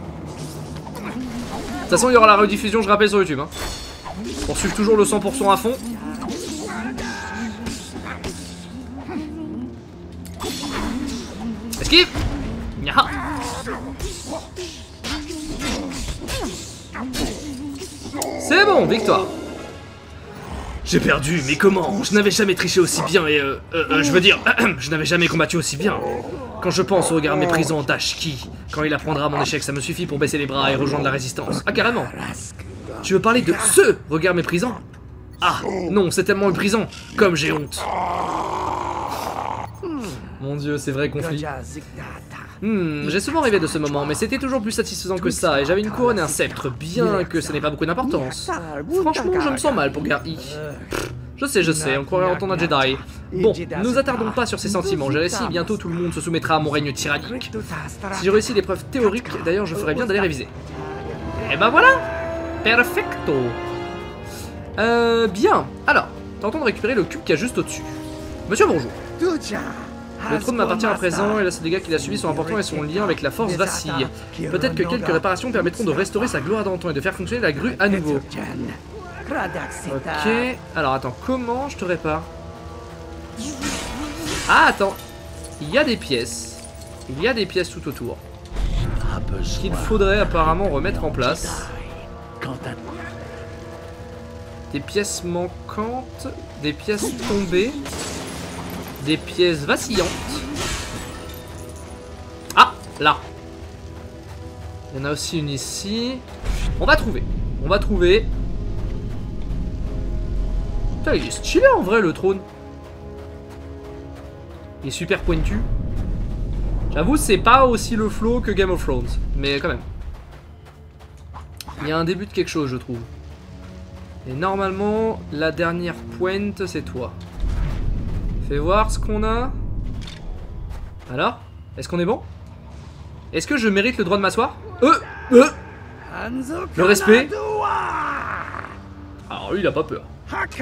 toute façon, il y aura la rediffusion, je rappelle, sur YouTube. Hein. Pour suivre toujours le cent pour cent à fond. Esquive. Yaha. C'est bon, victoire. J'ai perdu, mais comment? Je n'avais jamais triché aussi bien et euh, euh, euh je veux dire, je n'avais jamais combattu aussi bien. Quand je pense au regard méprisant d'Ashki, quand il apprendra mon échec, ça me suffit pour baisser les bras et rejoindre la résistance. Ah, carrément. Tu veux parler de ce regard méprisant? Ah, non, c'est tellement méprisant. Comme j'ai honte. Mon dieu, c'est vrai conflit. Hmm, j'ai souvent rêvé de ce moment, mais c'était toujours plus satisfaisant que ça, et j'avais une couronne et un sceptre, bien que ce n'ait pas beaucoup d'importance. Franchement, je me sens mal pour Gar I. Je sais, je sais, on croirait entendre un Jedi. Bon, ne nous attardons pas sur ces sentiments, j'ai réussi, bientôt tout le monde se soumettra à mon règne tyrannique. Si j'ai réussi l'épreuve théorique, d'ailleurs je ferais bien d'aller réviser. Et ben voilà. Perfecto. Euh, bien. Alors, tentons de récupérer le cube qui est juste au-dessus. Monsieur, bonjour. Le trône m'appartient à présent et là ces dégâts qu'il a subis sont importants et son lien avec la force vacille. Peut-être que quelques réparations permettront de restaurer sa gloire d'antan et de faire fonctionner la grue à nouveau. Ok, alors attends, comment je te répare? Ah attends, il y a des pièces. Il y a des pièces tout autour qu'il faudrait apparemment remettre en place. Des pièces manquantes, des pièces tombées, des pièces vacillantes. Ah, là. Il y en a aussi une ici. On va trouver. On va trouver. Putain, il est stylé en vrai le trône. Il est super pointu. J'avoue, c'est pas aussi le flow que Game of Thrones, mais quand même. Il y a un début de quelque chose, je trouve. Et normalement, la dernière pointe, c'est toi. Fais voir ce qu'on a. Alors? Est-ce qu'on est bon? Est-ce que je mérite le droit de m'asseoir? Euh Euh Le respect. Alors lui, il a pas peur.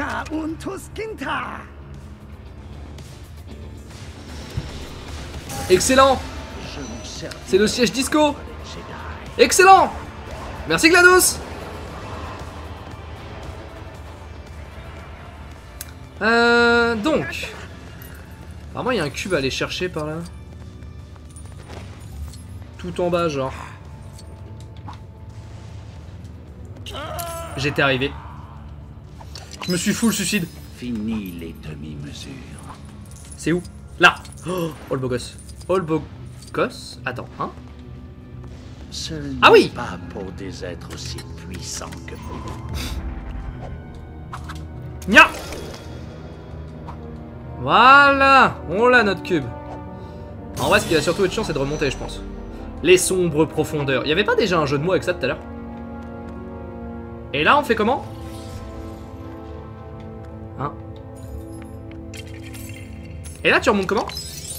Excellent. C'est le siège disco. Excellent. Merci GLaDOS. Euh, donc apparemment il y a un cube à aller chercher par là. Tout en bas genre. J'étais arrivé. Je me suis full suicide. Fini les demi-mesures. C'est où? Là. Oh, oh le beau gosse. Oh le beau gosse. Attends, hein? Ce ah oui. Pas pour des êtres aussi puissants que vous. Nya. Voilà. On l'a notre cube. En vrai ce qui va surtout être chiant c'est de remonter je pense. Les sombres profondeurs. Il y avait pas déjà un jeu de mots avec ça tout à l'heure? Et là on fait comment? Hein? Et là tu remontes comment?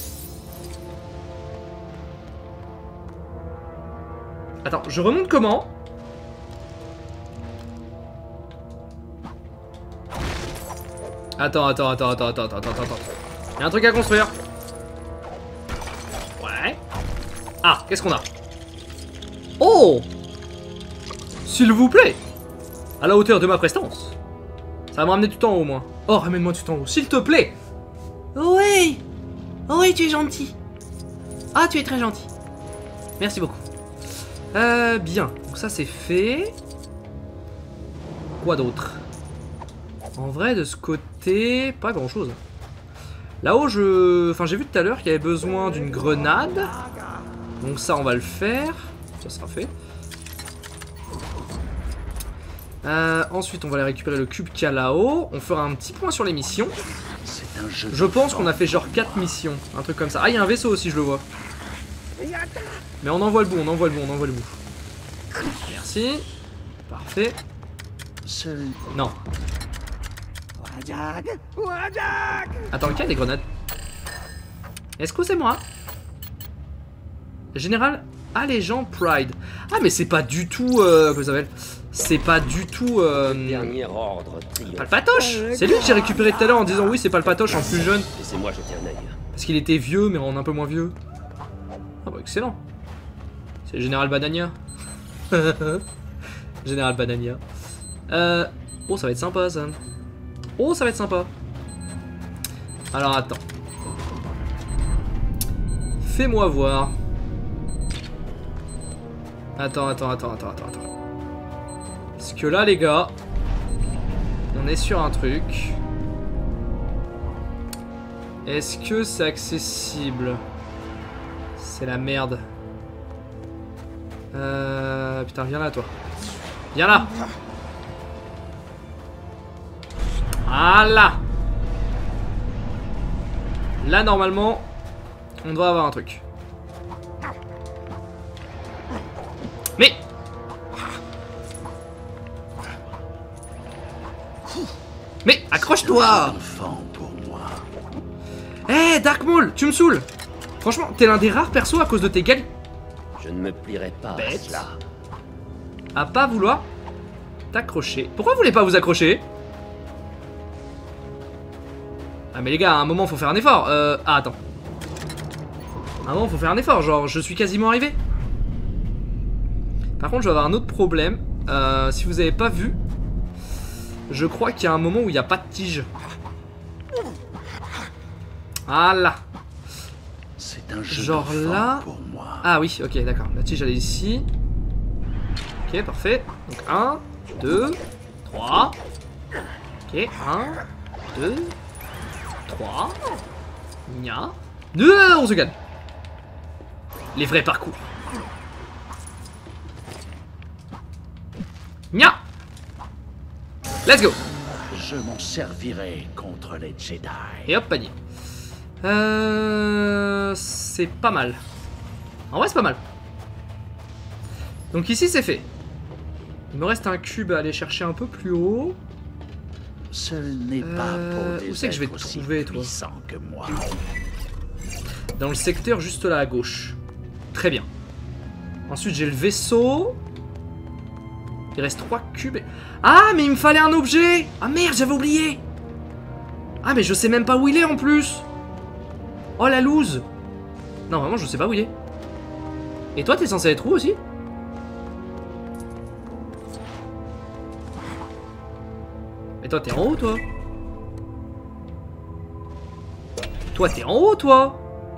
Attends, je remonte comment? Attends, attends, attends, attends, attends, attends, attends, attends. Il y a un truc à construire. Ouais. Ah, qu'est-ce qu'on a? Oh! S'il vous plaît! À la hauteur de ma prestance. Ça va me ramener tout en haut, moi. Oh, ramène-moi tout en haut, s'il te plaît! Oui! Oui, tu es gentil. Ah, tu es très gentil. Merci beaucoup. Euh, bien. Donc ça, c'est fait. Quoi d'autre? En vrai, de ce côté, pas grand-chose. Là-haut, je... Enfin, j'ai vu tout à l'heure qu'il y avait besoin d'une grenade. Donc ça, on va le faire. Ça sera fait. Euh, ensuite, on va aller récupérer le cube qu'il y a là-haut. On fera un petit point sur les missions. Un jeu je pense qu'on a fait genre quatre missions. Un truc comme ça. Ah, il y a un vaisseau aussi, je le vois. Mais on envoie le bout, on envoie le bout, on envoie le bout. Merci. Parfait. Seul... Non. Attends, lequel des grenades? Est-ce que c'est moi? Général Allégeant Pride. Ah mais c'est pas du tout... Euh, comment ça s'appelle? C'est pas du tout... Euh, Dernier ordre. Palpatoche. C'est lui que j'ai récupéré tout à l'heure en disant oui c'est Palpatoche en plus jeune. Laissez-moi jeter un œil. Parce qu'il était vieux mais en un peu moins vieux. Ah bah excellent. C'est le Général Banania. Général Banania. Euh... Oh ça va être sympa ça. Oh ça va être sympa. Alors attends. Fais-moi voir. Attends, attends, attends, attends, attends, attends. Parce que là les gars, on est sur un truc. Est-ce que c'est accessible? C'est la merde. Euh... Putain, viens là toi. Viens là. Voilà. Là normalement on doit avoir un truc. Mais Mais accroche-toi. Eh hey, Dark Maul, tu me saoules. Franchement, t'es l'un des rares persos à cause de tes galeries. Je ne me plierai pas à cela. À pas vouloir t'accrocher. Pourquoi vous voulez pas vous accrocher? Ah mais les gars, à un moment faut faire un effort. Euh... Ah attends. Ah bon, faut faire un effort, genre je suis quasiment arrivé. Par contre je vais avoir un autre problème. euh, Si vous avez pas vu, je crois qu'il y a un moment où il n'y a pas de tige. Voilà. C'est un jeu genre là pour moi. Ah oui, ok, d'accord. La tige elle est ici. Ok, parfait. Donc un, deux, trois. Ok, un, deux, trois. Nya. deux, on se gagne. Les vrais parcours. Nya. Let's go. Je m'en servirai contre les Jedi. Et hop, panier. Euh... C'est pas mal. En vrai, c'est pas mal. Donc ici, c'est fait. Il me reste un cube à aller chercher un peu plus haut. Ce n'est pas euh, pour des où c'est que je vais te êtres trouver, toi? que moi. Dans le secteur juste là à gauche. Très bien. Ensuite, j'ai le vaisseau. Il reste trois cubes. Et... Ah, mais il me fallait un objet. Ah merde, j'avais oublié. Ah, mais je sais même pas où il est en plus. Oh la loose. Non, vraiment, je sais pas où il est. Et toi, t'es censé être où aussi? Et toi, t'es en haut, toi? Toi, t'es en haut, toi?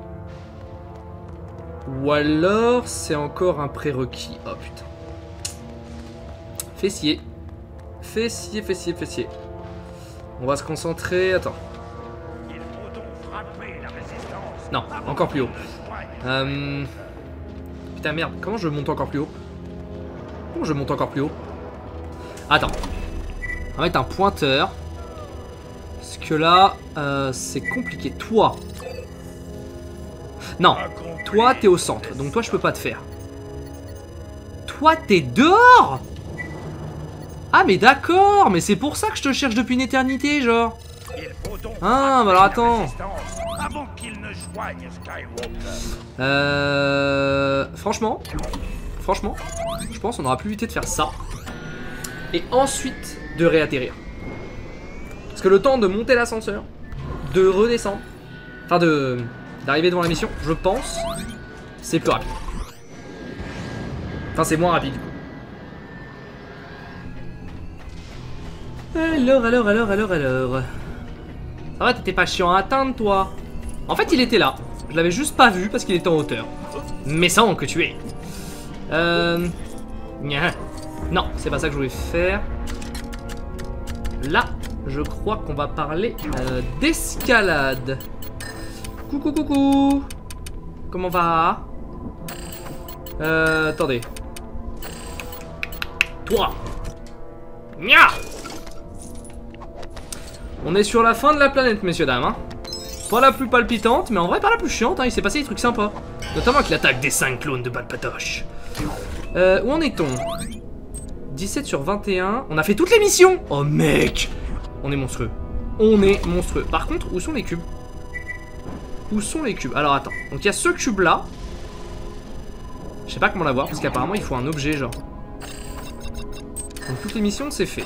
Ou alors, c'est encore un prérequis. Oh, putain. Fessier. Fessier, fessier, fessier. On va se concentrer. Attends. Non, encore plus haut. Euh... Putain, merde. Comment je monte encore plus haut? Comment je monte encore plus haut? Attends. On va mettre un pointeur. Parce que là, euh, c'est compliqué. Toi. Non. Toi, t'es au centre. Donc toi, je peux pas te faire. Toi, t'es dehors? Ah, mais d'accord. Mais c'est pour ça que je te cherche depuis une éternité, genre. Ah, bah alors attends. Euh... Franchement. Franchement. Je pense qu'on aura plus évité de faire ça. Et ensuite de réatterrir. Parce que le temps de monter l'ascenseur, de redescendre, enfin de d'arriver devant la mission, je pense, c'est plus rapide. Enfin, c'est moins rapide. Alors, alors, alors, alors, alors. Ça va, t'étais pas chiant à atteindre, toi? En fait, il était là. Je l'avais juste pas vu parce qu'il était en hauteur. Mais sans que tu es. Euh... Non, c'est pas ça que je voulais faire. Là, je crois qu'on va parler euh, d'escalade. Coucou, coucou. Comment va? Euh, attendez. Toi. Nya. On est sur la fin de la planète, messieurs, dames. Hein. Pas la plus palpitante, mais en vrai pas la plus chiante. Hein. Il s'est passé des trucs sympas. Notamment avec l'attaque des cinq clones de Balpatoche. Euh, où en est-on? dix-sept sur vingt et un. On a fait toutes les missions. Oh mec. On est monstrueux. On est monstrueux. Par contre, où sont les cubes? Où sont les cubes? Alors attends. Donc il y a ce cube là. Je sais pas comment l'avoir parce qu'apparemment il faut un objet genre. Donc toutes les missions c'est fait.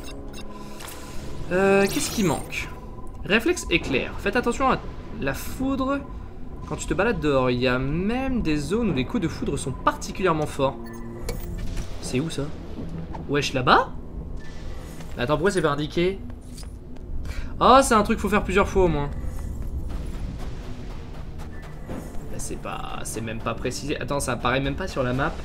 Euh, Qu'est-ce qui manque? Réflexe éclair. Faites attention à la foudre. Quand tu te balades dehors, il y a même des zones où les coups de foudre sont particulièrement forts. C'est où ça? Wesh, là-bas? Attends, pourquoi c'est pas indiqué? Oh, c'est un truc qu'il faut faire plusieurs fois au moins. C'est pas... C'est même pas précisé. Attends, ça apparaît même pas sur la map.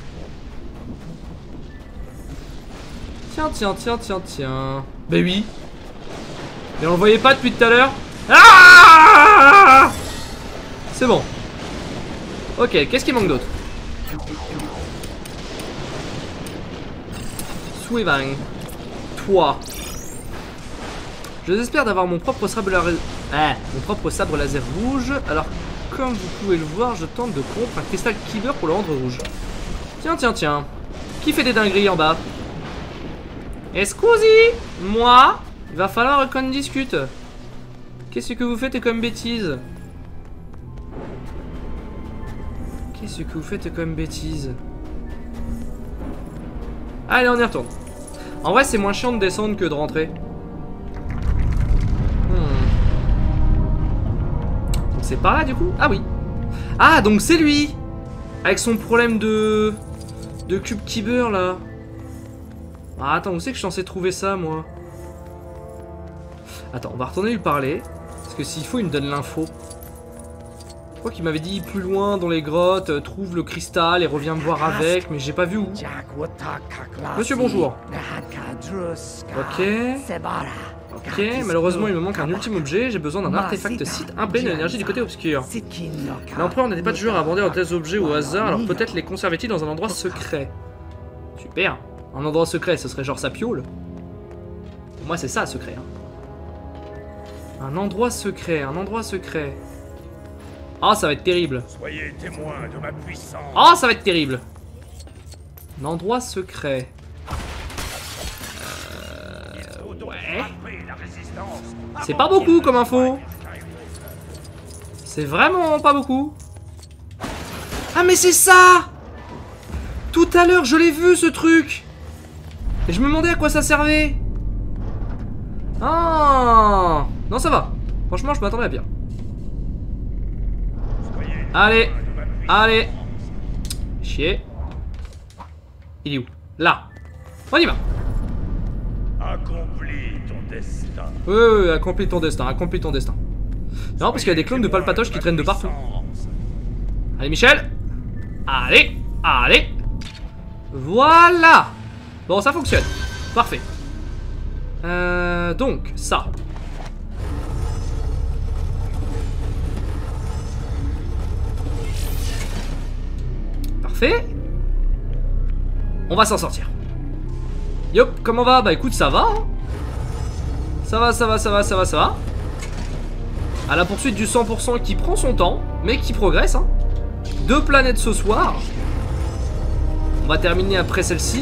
Tiens, tiens, tiens, tiens, tiens. Bah oui. Mais on le voyait pas depuis tout à l'heure. Ah! C'est bon. Ok, qu'est-ce qui manque d'autre? Suivant. Toi. Je désespère d'avoir mon propre sabre laser... Ah, mon propre sabre laser rouge. Alors, comme vous pouvez le voir, je tente de corrompre un cristal Kyber pour le rendre rouge. Tiens, tiens, tiens. Qui fait des dingueries en bas? Excusez moi. Il va falloir qu'on discute. Qu'est-ce que vous faites comme bêtise? Qu'est-ce que vous faites comme bêtise? Allez, on y retourne. En vrai, c'est moins chiant de descendre que de rentrer. Hmm. Donc c'est par là, du coup? Ah oui. Ah, donc c'est lui. Avec son problème de... De cube qui beurre, là. Ah, attends, où c'est que je suis censé trouver ça, moi? Attends, on va retourner lui parler. Parce que s'il faut, il me donne l'info. Je crois qu'il m'avait dit plus loin dans les grottes, euh, trouve le cristal et reviens me voir avec, mais j'ai pas vu où. Monsieur, bonjour. Ok. Ok, malheureusement il me manque un ultime objet, j'ai besoin d'un artefact site imprégné de l'énergie du côté obscur. L'empereur n'était pas du genre à abandonner de tels objets au hasard, alors peut-être les conservait-il dans un endroit secret. Super. Un endroit secret, ce serait genre sa piole. Pour moi c'est ça, secret. Hein. Un endroit secret, un endroit secret. Ah, oh, ça va être terrible. Soyez témoin de ma puissance. Ah, oh, ça va être terrible. Un endroit secret. Euh... Ouais. C'est pas beaucoup comme info. C'est vraiment pas beaucoup. Ah, mais c'est ça. Tout à l'heure, je l'ai vu ce truc. Et je me demandais à quoi ça servait. Ah. Non, ça va. Franchement, je m'attendais à pire. Allez, allez. Chier. Il est où? Là. On y va. Accomplis ton destin. Oui, oui, oui, accomplis ton destin, accomplis ton destin. Non, parce qu'il y a des clones de Palpatoche qui traînent de partout. Allez, Michel. Allez, allez. Voilà. Bon, ça fonctionne. Parfait. Euh, donc, ça. Parfait. On va s'en sortir. Yop, comment va? Bah écoute, ça va. Hein. Ça va, ça va, ça va, ça va, ça va. À la poursuite du cent pour cent qui prend son temps, mais qui progresse. Hein. Deux planètes ce soir. On va terminer après celle-ci.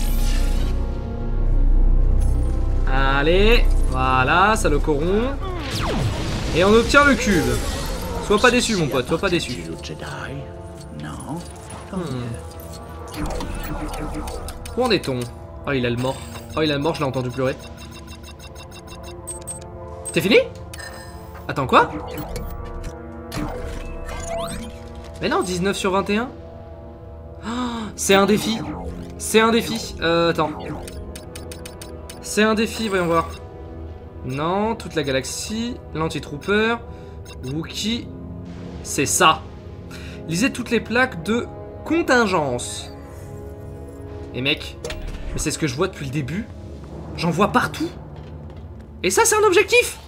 Allez, voilà, ça le corrompt. Et on obtient le cube. Sois pas déçu, mon pote, sois pas déçu. Hmm. Où en est-on? Oh, il a le mort. Oh, il a le mort, je l'ai entendu pleurer. C'est fini? Attends, quoi? Mais non, dix-neuf sur vingt et un. Oh, c'est un défi. C'est un défi. Euh, attends. C'est un défi, voyons voir. Non, toute la galaxie. L'anti-trooper. Wookie. C'est ça. Lisez toutes les plaques de contingence. Et mec, mais c'est ce que je vois depuis le début. J'en vois partout. Et ça, c'est un objectif.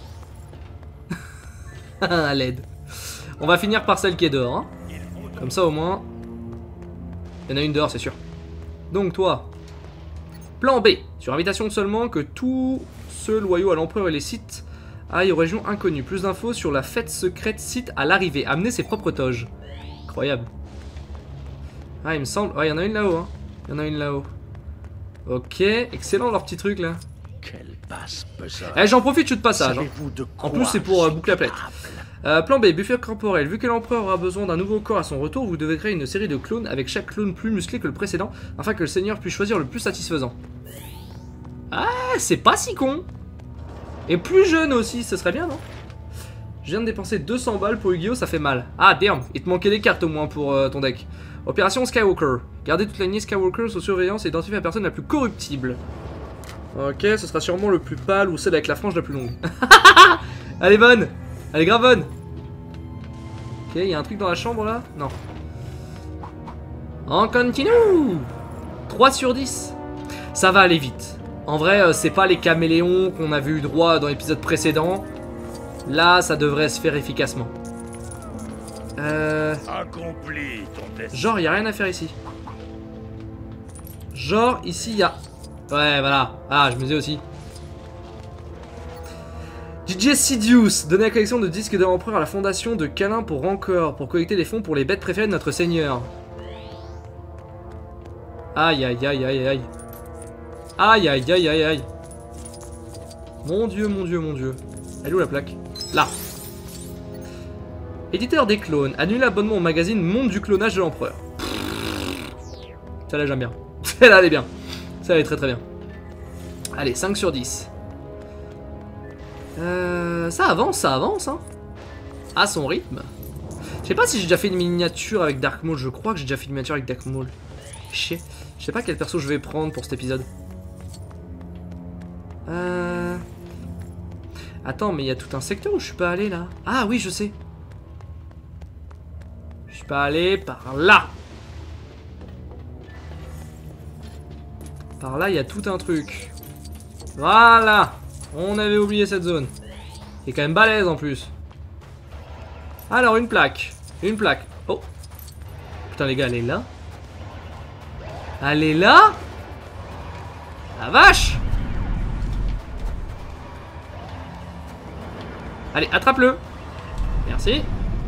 À l'aide. On va finir par celle qui est dehors. Hein. Comme ça, au moins. Il y en a une dehors, c'est sûr. Donc, toi. Plan B. Sur invitation seulement, que tous ceux loyaux à l'empereur et les sites aillent aux régions inconnues. Plus d'infos sur la fête secrète site à l'arrivée. Amener ses propres toges. Incroyable. Ah, il me semble. Ouais, il y en a une là-haut. Hein. Il y en a une là-haut. Ok, excellent leur petit truc là. Eh, j'en profite, je suis de passage. Hein. En plus, c'est pour euh, boucler la planète. Euh, plan B, buffer corporel. Vu que l'empereur aura besoin d'un nouveau corps à son retour, vous devez créer une série de clones avec chaque clone plus musclé que le précédent afin que le seigneur puisse choisir le plus satisfaisant. Ah, c'est pas si con. Et plus jeune aussi, ce serait bien, non? Je viens de dépenser deux cents balles pour Yu-Gi-Oh, ça fait mal. Ah, damn, il te manquait des cartes au moins pour euh, ton deck. Opération Skywalker. Gardez toute la lignée Skywalker sous surveillance et identifiez la personne la plus corruptible. Ok, ce sera sûrement le plus pâle ou celle avec la frange la plus longue. Elle est bonne. Elle est grave bonne. Ok, il y a un truc dans la chambre là? Non. On continue. trois sur dix. Ça va aller vite. En vrai, euh, c'est pas les caméléons qu'on avait eu droit dans l'épisode précédent. Là, ça devrait se faire efficacement. Euh... Genre, il n'y a rien à faire ici. Genre, ici, il y a... Ouais, voilà. Ah, je me disais aussi. D J Sidious. Donner la collection de disques de l'empereur à la fondation de Câlin pour Rancor. Pour collecter des fonds pour les bêtes préférées de notre seigneur. Aïe, aïe, aïe, aïe, aïe. Aïe, aïe, aïe, aïe, aïe. Mon dieu, mon dieu, mon dieu. Elle est où la plaque? Là. Éditeur des clones. Annule l'abonnement au magazine Monde du clonage de l'empereur. Celle-là, j'aime bien. Celle-là, elle est bien. Ça elle est très très bien. Allez, cinq sur dix. Euh, ça avance, ça avance, hein. À son rythme. sais pas si j'ai déjà fait une miniature avec Dark Maul. Je crois que j'ai déjà fait une miniature avec Dark Maul. Chier. Je sais pas quel perso je vais prendre pour cet épisode. Euh... Attends, mais il y a tout un secteur où je suis pas allé là. Ah oui, je sais. Je suis pas allé par là. Par là, il y a tout un truc. Voilà. On avait oublié cette zone. Qui est quand même balèze en plus. Alors, une plaque. Une plaque. Oh. Putain, les gars, elle est là. Elle est là. La vache. Allez, attrape-le. Merci.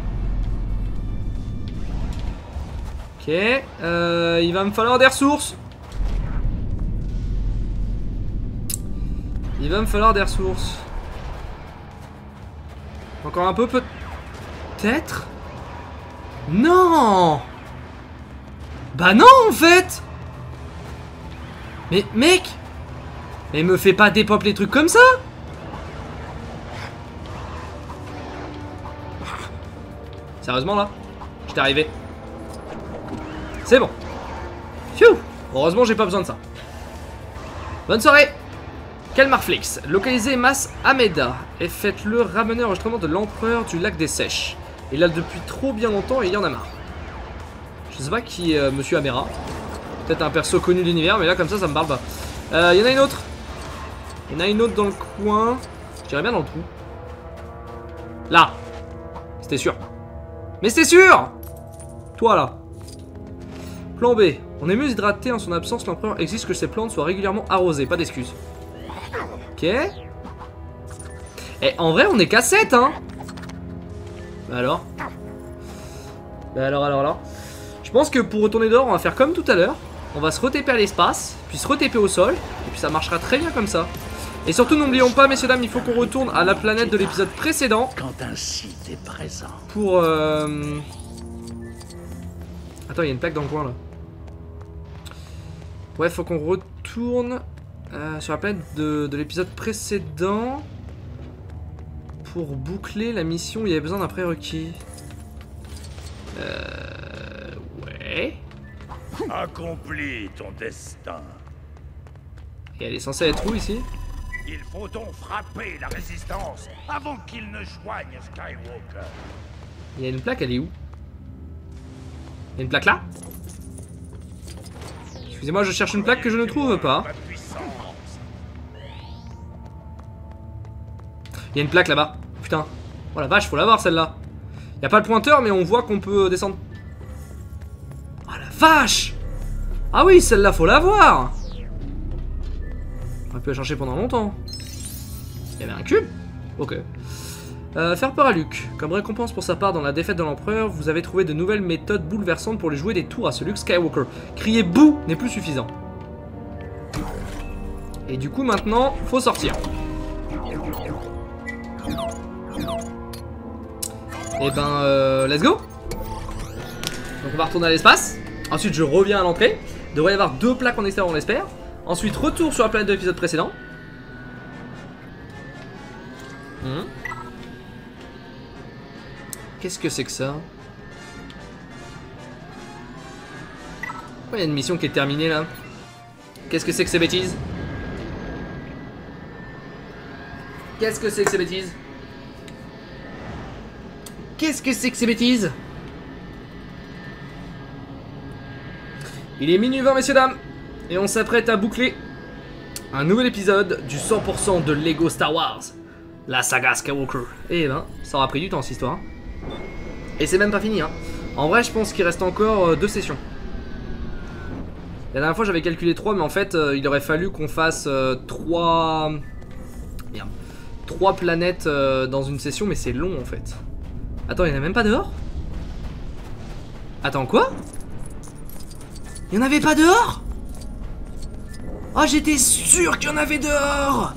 Ok. Euh, il va me falloir des ressources. Il va me falloir des ressources. Encore un peu peut-être. Non. Bah non en fait. Mais mec. Mais me fais pas dépop les trucs comme ça. Sérieusement là? J'étais arrivé. C'est bon. Phew. Heureusement j'ai pas besoin de ça. Bonne soirée. Calmarflix, localisez Mas Ameda et faites-le ramener enregistrement de l'empereur du lac des Sèches. Il a depuis trop bien longtemps et il y en a marre. Je sais pas qui est euh, Monsieur Amera. Peut-être un perso connu de l'univers, mais là comme ça, ça me parle pas. Il euh, y en a une autre. Il y en a une autre dans le coin. Je dirais bien dans le trou. Là. C'était sûr. Mais c'était sûr. Toi là. Plan B. On est mieux hydraté en son absence. L'empereur exige que ses plantes soient régulièrement arrosées. Pas d'excuses. Ok. Et en vrai, on est qu'à sept, hein. Bah alors. Bah alors, alors, alors. Je pense que pour retourner dehors, on va faire comme tout à l'heure. On va se re-T P à l'espace, puis se re-T P au sol. Et puis ça marchera très bien comme ça. Et surtout, n'oublions pas, messieurs, dames, il faut qu'on retourne à la planète de l'épisode précédent. Quand un site est présent. Pour... Euh... Attends, il y a une plaque dans le coin, là. Ouais, faut qu'on retourne... Euh, sur la planète de, de l'épisode précédent pour boucler la mission où il y avait besoin d'un prérequis. Euh... Ouais. Accomplis ton destin. Et elle est censée être où ici? Il faut donc frapper la résistance avant qu'il ne joigne Skywalker. Il y a une plaque, elle est où? Il y a une plaque là? Excusez-moi, je cherche une plaque que je ne trouve pas. Il y a une plaque là-bas. Putain. Oh la vache, faut la voir celle-là. Il n'y a pas le pointeur, mais on voit qu'on peut descendre. Oh la vache. Ah oui, celle-là, faut la voir. On aurait pu la chercher pendant longtemps. Il y avait un cube. Ok. Euh, faire peur à Luke. Comme récompense pour sa part dans la défaite de l'empereur, vous avez trouvé de nouvelles méthodes bouleversantes pour lui jouer des tours à ce Luke Skywalker. Crier bouh n'est plus suffisant. Et du coup maintenant, faut sortir. Et ben, euh, let's go. Donc on va retourner à l'espace. Ensuite je reviens à l'entrée. Il devrait y avoir deux plaques en extérieur, on l'espère. Ensuite retour sur la planète de l'épisode précédent. Hum. Qu'est-ce que c'est que ça? Oh, il y a une mission qui est terminée là. Qu'est-ce que c'est que ces bêtises? Qu'est-ce que c'est que ces bêtises? Qu'est-ce que c'est que ces bêtises? Il est minuit vingt, messieurs dames, et on s'apprête à boucler un nouvel épisode du cent pour cent de Lego Star Wars, la saga Skywalker. Et ben, ça aura pris du temps cette histoire. Et c'est même pas fini, hein. En vrai, je pense qu'il reste encore euh, deux sessions. La dernière fois, j'avais calculé trois, mais en fait, euh, il aurait fallu qu'on fasse euh, trois... Merde. Trois planètes euh, dans une session, mais c'est long en fait. Attends, il y en a même pas dehors? Attends, quoi? Il y en avait pas dehors? Oh, j'étais sûr qu'il y en avait dehors!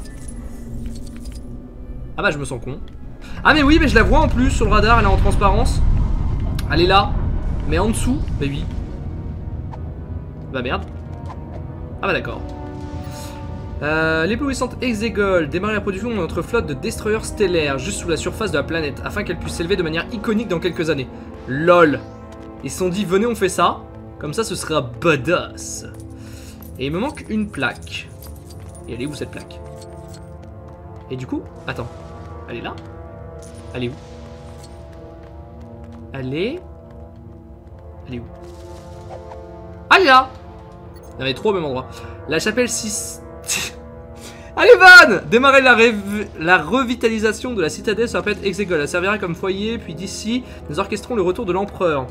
Ah bah, je me sens con. Ah mais oui, mais je la vois en plus sur le radar, elle est en transparence. Elle est là, mais en dessous, bah oui. Bah merde. Ah bah d'accord. Euh, L'éblouissante Exegol démarre la production de notre flotte de destroyers stellaires juste sous la surface de la planète afin qu'elle puisse s'élever de manière iconique dans quelques années. Lol. Ils se sont dit, venez, on fait ça. Comme ça, ce sera badass. Et il me manque une plaque. Et elle est où cette plaque? Et du coup, attends. Elle est là? Elle est où? Elle est... Elle est où? Ah, elle est là! Il y en avait trois au même endroit. La chapelle six... Allez Van! Démarrer la, la revitalisation de la citadelle sur la planète Exegol. Elle servira comme foyer, puis d'ici, nous orchestrons le retour de l'empereur.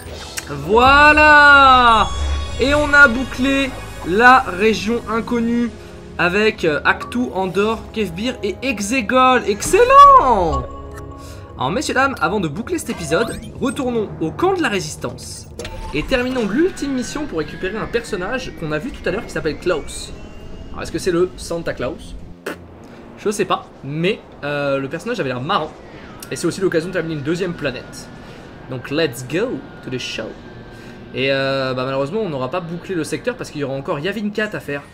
Voilà! Et on a bouclé la région inconnue avec Ahch-To, Andor, Kefbir et Exegol. Excellent! Alors messieurs dames, avant de boucler cet épisode, retournons au camp de la résistance et terminons l'ultime mission pour récupérer un personnage qu'on a vu tout à l'heure qui s'appelle Klaus. Alors est-ce que c'est le Santa Claus? Je sais pas, mais euh, le personnage avait l'air marrant. Et c'est aussi l'occasion de terminer une deuxième planète. Donc let's go to the show. Et euh, bah, malheureusement on n'aura pas bouclé le secteur parce qu'il y aura encore Yavin quatre à faire.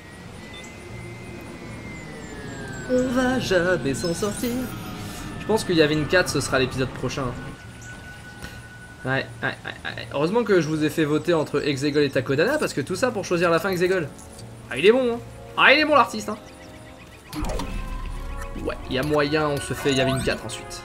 On va jamais s'en sortir. Je pense que Yavin quatre ce sera l'épisode prochain. Ouais, ouais, ouais, ouais. Heureusement que je vous ai fait voter entre Exegol et Takodana parce que tout ça pour choisir la fin Exegol. Ah il est bon hein. Ah il est bon l'artiste hein. Ouais, il y a moyen, on se fait Yavin quatre ensuite.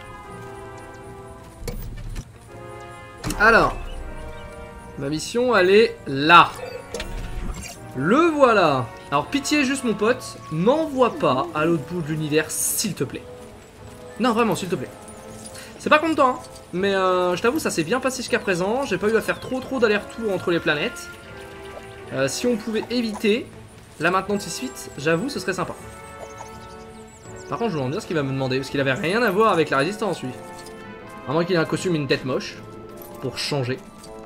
Alors, ma mission elle est là. Le voilà. Alors pitié juste mon pote, m'envoie pas à l'autre bout de l'univers s'il te plaît. Non vraiment s'il te plaît. C'est pas contre toi hein, mais euh, je t'avoue ça s'est bien passé jusqu'à présent. J'ai pas eu à faire trop trop d'aller-retour entre les planètes. euh, Si on pouvait éviter là maintenant tout de suite, j'avoue ce serait sympa. Par contre je me demande bien ce qu'il va me demander, parce qu'il avait rien à voir avec la résistance lui. À moins qu'il ait un costume et une tête moche. Pour changer.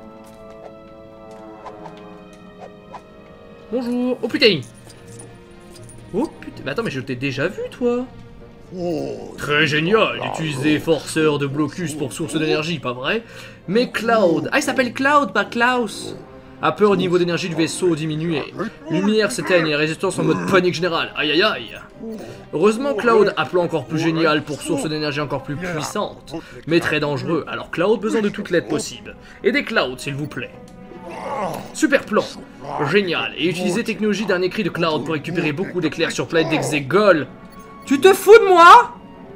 Bonjour. Oh putain. Oh putain. Mais attends mais je t'ai déjà vu toi. Oh, très génial d'utiliser forceur de blocus pour source d'énergie, pas vrai? Mais Cloud. Ah il s'appelle Cloud, pas Klaus. A peur au niveau d'énergie du vaisseau diminué. Lumière s'éteigne et résistance en mode panique générale. Aïe aïe aïe. Heureusement Cloud, appelant encore plus génial pour source d'énergie encore plus puissante. Mais très dangereux, alors Cloud besoin de toute l'aide possible. Aidez Cloud s'il vous plaît. Super plan. Génial. Et utilisez technologie dernier cri de Cloud pour récupérer beaucoup d'éclairs sur planète d'Exegol. Tu te fous de moi?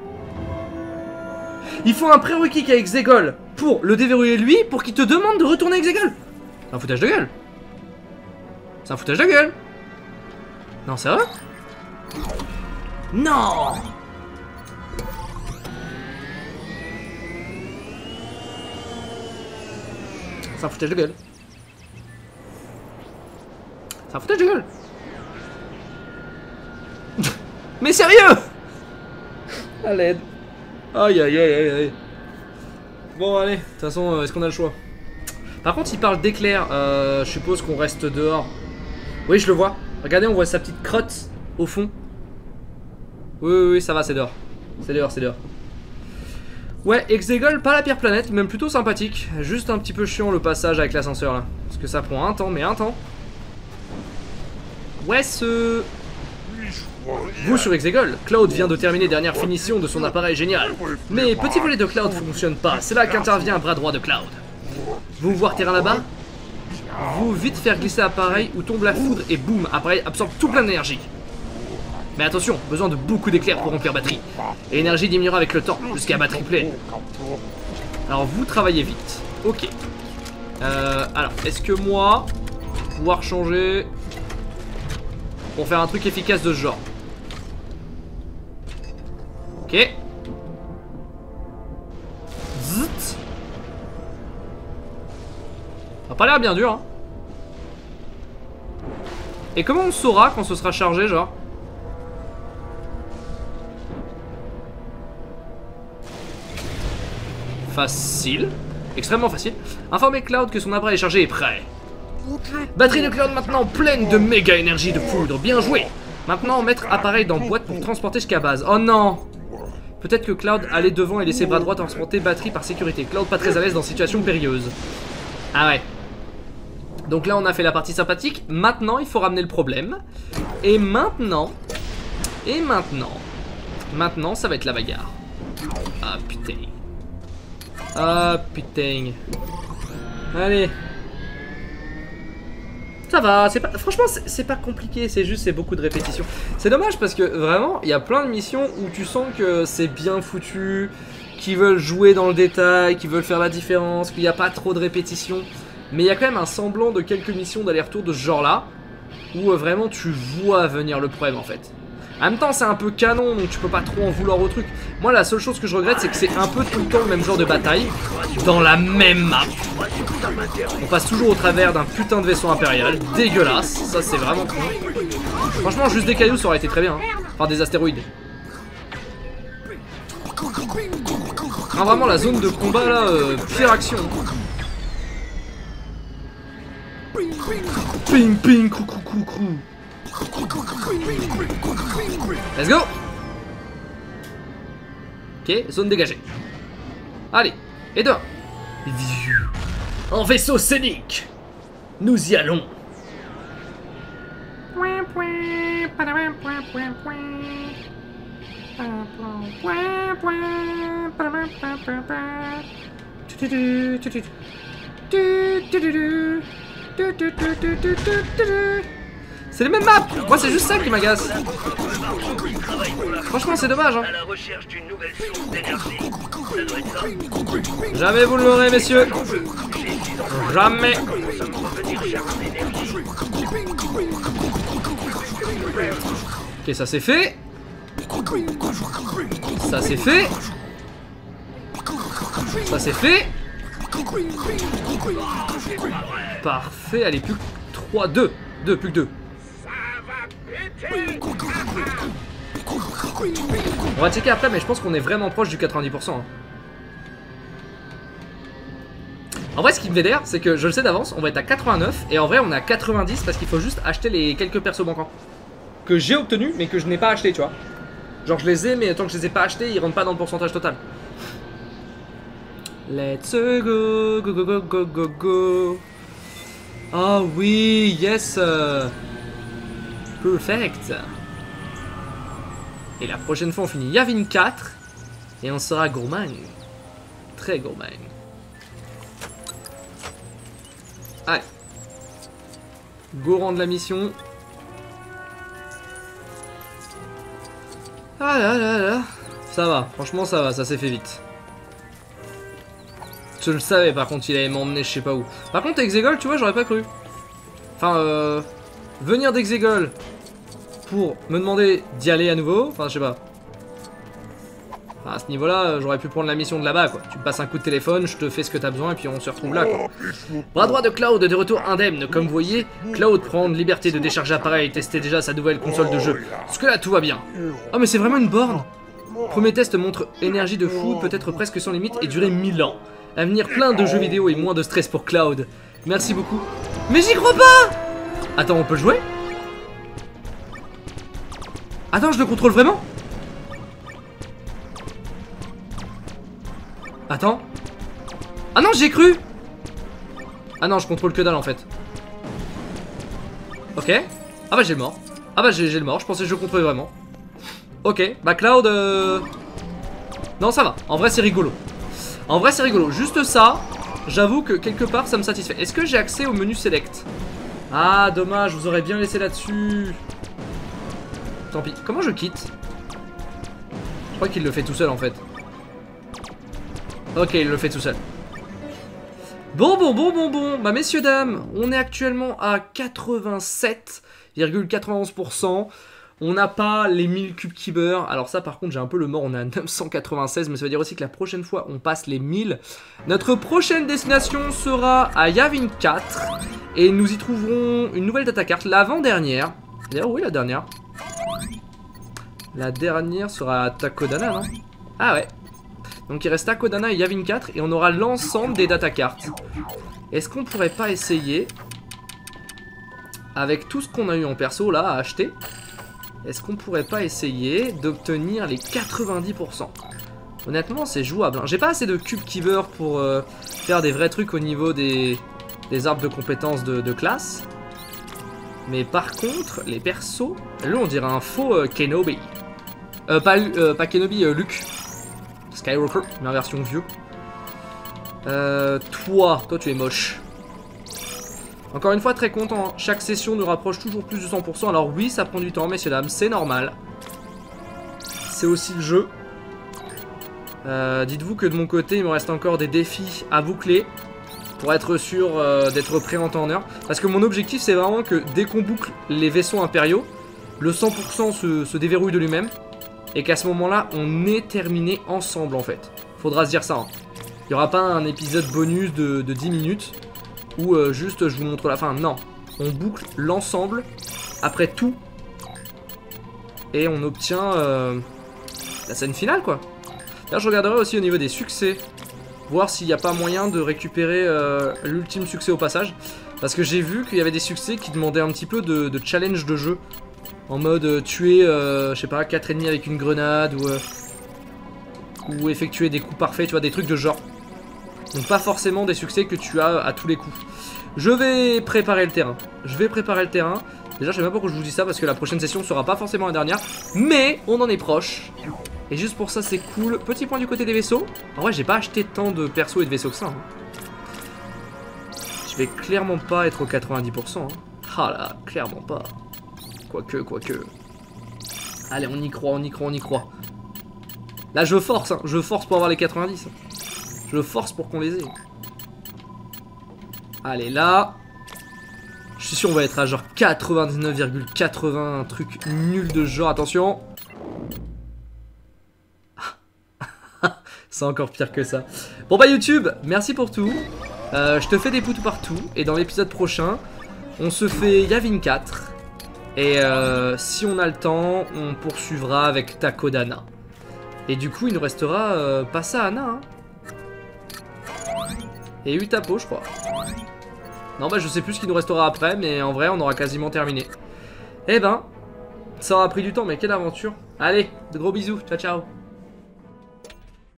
Il faut un prérequis à Exegol pour le déverrouiller lui pour qu'il te demande de retourner à Exegol. C'est un foutage de gueule. C'est un foutage de gueule. Non, c'est vrai? Non. C'est un foutage de gueule. C'est un foutage de gueule. Mais sérieux? À l'aide. Aïe aïe aïe aïe aïe. Bon allez, de toute façon, est-ce qu'on a le choix? Par contre, il parle d'éclair. Euh, je suppose qu'on reste dehors. Oui, je le vois. Regardez, on voit sa petite crotte au fond. Oui, oui, oui, ça va, c'est dehors. C'est dehors, c'est dehors. Ouais, Exegol, pas la pire planète, même plutôt sympathique. Juste un petit peu chiant le passage avec l'ascenseur là. Parce que ça prend un temps, mais un temps. Ouais, ce... Vous sur Exegol, Cloud vient de terminer dernière finition de son appareil génial. Mais petit volet de Cloud fonctionne pas. C'est là qu'intervient un bras droit de Cloud. Vous voir terrain là-bas? Vous vite faire glisser l'appareil où tombe la foudre et boum, appareil absorbe tout plein d'énergie. Mais attention, besoin de beaucoup d'éclairs pour remplir batterie. Et l'énergie diminuera avec le temps, jusqu'à batterie pleine. Alors vous travaillez vite. Ok. Euh, alors, est-ce que moi, pouvoir changer pour faire un truc efficace de ce genre? Ok. Zut. Ça a pas l'air bien dur hein. Et comment on saura quand ce sera chargé genre? Facile. Extrêmement facile. Informer Cloud que son appareil chargé est prêt. Batterie de Cloud maintenant pleine de méga énergie de foudre. Bien joué. Maintenant mettre appareil dans boîte pour transporter jusqu'à base. Oh non. Peut-être que Cloud allait devant et laisser bras droit transporter batterie par sécurité. Cloud pas très à l'aise dans situation périlleuse. Ah ouais. Donc là on a fait la partie sympathique. Maintenant il faut ramener le problème. Et maintenant Et maintenant Maintenant ça va être la bagarre. Ah putain. Ah putain. Allez. Ça va, c'est pas, franchement c'est pas compliqué, c'est juste c'est beaucoup de répétitions. C'est dommage parce que vraiment il y a plein de missions où tu sens que c'est bien foutu, qu'ils veulent jouer dans le détail, qu'ils veulent faire la différence, qu'il n'y a pas trop de répétitions. Mais il y a quand même un semblant de quelques missions d'aller-retour de ce genre là, où euh, vraiment tu vois venir le problème en fait. En même temps c'est un peu canon donc tu peux pas trop en vouloir au truc. Moi la seule chose que je regrette c'est que c'est un peu tout le temps le même genre de bataille dans la même map. On passe toujours au travers d'un putain de vaisseau impérial, dégueulasse, ça c'est vraiment con. Franchement juste des cailloux ça aurait été très bien, hein. Enfin des astéroïdes. Ah, vraiment la zone de combat là, euh, pire action. Ping ping crou crou crou crou. Let's go. Ok, zone dégagée. Allez, et deux. En vaisseau scénique. Nous y allons. C'est les mêmes maps. Moi c'est juste ça qui m'agace. Franchement c'est dommage hein. Jamais vous ne l'aurez messieurs. Jamais. Ok ça c'est fait. Ça c'est fait. Ça c'est fait. Parfait, allez plus que trois, deux. deux, plus que deux. On va checker après mais je pense qu'on est vraiment proche du quatre-vingt-dix pour cent hein. En vrai ce qui me vénère c'est que je le sais d'avance on va être à quatre-vingt-neuf et en vrai on est à quatre-vingt-dix parce qu'il faut juste acheter les quelques persos manquants que j'ai obtenus mais que je n'ai pas acheté tu vois. Genre je les ai mais tant que je les ai pas achetés ils rentrent pas dans le pourcentage total. Let's go, go, go, go, go, go, go. Oh oui, yes. Perfect. Et la prochaine fois, on finit Yavin quatre. Et on sera gourmand. Très gourmand. Allez. Go rendre la mission. Ah là là là. Ça va, franchement ça va, ça s'est fait vite. Je le savais par contre il allait m'emmener je sais pas où. Par contre Exegol tu vois j'aurais pas cru. Enfin euh, venir d'Exegol pour me demander d'y aller à nouveau. Enfin je sais pas. Enfin, à ce niveau là j'aurais pu prendre la mission de là-bas quoi. Tu me passes un coup de téléphone, je te fais ce que t'as besoin et puis on se retrouve là quoi. Bras droit de Cloud de retour indemne. Comme vous voyez, Cloud prend de liberté de décharger l'appareil et tester déjà sa nouvelle console de jeu. Parce que là tout va bien. Oh mais c'est vraiment une borne. Premier test montre énergie de fou, peut-être presque sans limite et durer mille ans. Avenir plein de jeux vidéo et moins de stress pour Cloud. Merci beaucoup. Mais j'y crois pas. Attends, on peut le jouer? Attends, je le contrôle vraiment? Attends. Ah non, j'y ai cru. Ah non, je contrôle que dalle en fait. Ok. Ah bah j'ai le mort. Ah bah j'ai le mort, je pensais que je le contrôlais vraiment. Ok, bah Cloud euh... Non ça va, en vrai c'est rigolo. En vrai c'est rigolo, juste ça, j'avoue que quelque part ça me satisfait. Est-ce que j'ai accès au menu select? Ah dommage, je vous aurais bien laissé là-dessus. Tant pis, comment je quitte? Je crois qu'il le fait tout seul en fait. Ok, il le fait tout seul. Bon bon bon bon bon, bah messieurs dames, on est actuellement à quatre-vingt-sept virgule quatre-vingt-onze pour cent. On n'a pas les mille cubes keeper. Alors ça par contre j'ai un peu le mort, on est à neuf cent quatre-vingt-seize. Mais ça veut dire aussi que la prochaine fois on passe les mille. Notre prochaine destination sera à Yavin quatre. Et nous y trouverons une nouvelle data carte, l'avant-dernière. D'ailleurs oui la dernière. La dernière sera à Takodana non? Ah ouais. Donc il reste Takodana et Yavin quatre. Et on aura l'ensemble des data cartes. Est-ce qu'on pourrait pas essayer, avec tout ce qu'on a eu en perso là à acheter, est-ce qu'on pourrait pas essayer d'obtenir les quatre-vingt-dix pour cent? Honnêtement c'est jouable hein. J'ai pas assez de cube keeper pour euh, faire des vrais trucs au niveau des, des arbres de compétences de, de classe. Mais par contre les persos, là on dirait un faux euh, Kenobi. euh, pas, euh, pas Kenobi, euh, Luke Skywalker, mais en version vieux. Euh, toi, toi tu es moche. Encore une fois, très content. Hein. Chaque session nous rapproche toujours plus du cent pour cent. Alors oui, ça prend du temps, messieurs, dames, c'est normal. C'est aussi le jeu. Euh, Dites-vous que de mon côté, il me reste encore des défis à boucler pour être sûr euh, d'être prêt en temps en heure. Parce que mon objectif, c'est vraiment que dès qu'on boucle les vaisseaux impériaux, le cent pour cent se, se déverrouille de lui-même. Et qu'à ce moment-là, on est terminé ensemble, en fait. Faudra se dire ça. Hein. Il n'y aura pas un épisode bonus de, de dix minutes où euh, juste je vous montre la fin. Non, on boucle l'ensemble après tout. Et on obtient euh, la scène finale, quoi. Là, je regarderai aussi au niveau des succès. Voir s'il n'y a pas moyen de récupérer euh, l'ultime succès au passage. Parce que j'ai vu qu'il y avait des succès qui demandaient un petit peu de, de challenge de jeu. En mode euh, tuer, euh, je sais pas, quatre ennemis avec une grenade ou, euh, ou effectuer des coups parfaits, tu vois, des trucs de genre. Donc pas forcément des succès que tu as à tous les coups. Je vais préparer le terrain. Je vais préparer le terrain. Déjà, je sais pas pourquoi je vous dis ça parce que la prochaine session sera pas forcément la dernière. Mais on en est proche. Et juste pour ça, c'est cool. Petit point du côté des vaisseaux. En vrai, j'ai pas acheté tant de persos et de vaisseaux que ça. Hein. Je vais clairement pas être au quatre-vingt-dix pour cent. Hein. Ah là, clairement pas. Quoique, quoique. Allez, on y croit, on y croit, on y croit. Là, je force. Hein. Je force pour avoir les quatre-vingt-dix. Je force pour qu'on les ait. Allez, là. Je suis sûr on va être à genre quatre-vingt-dix-neuf virgule quatre-vingts, un truc nul de ce genre. Attention. C'est encore pire que ça. Bon bah YouTube, merci pour tout. Euh, je te fais des poutous partout. Et dans l'épisode prochain, on se fait Yavin quatre. Et euh, si on a le temps, on poursuivra avec Takodana. Et du coup, il nous restera euh, Passa Anna. Hein. Et Utapo, je crois. Non, bah je sais plus ce qu'il nous restera après, mais en vrai, on aura quasiment terminé. Eh ben, ça aura pris du temps, mais quelle aventure. Allez, de gros bisous, ciao ciao.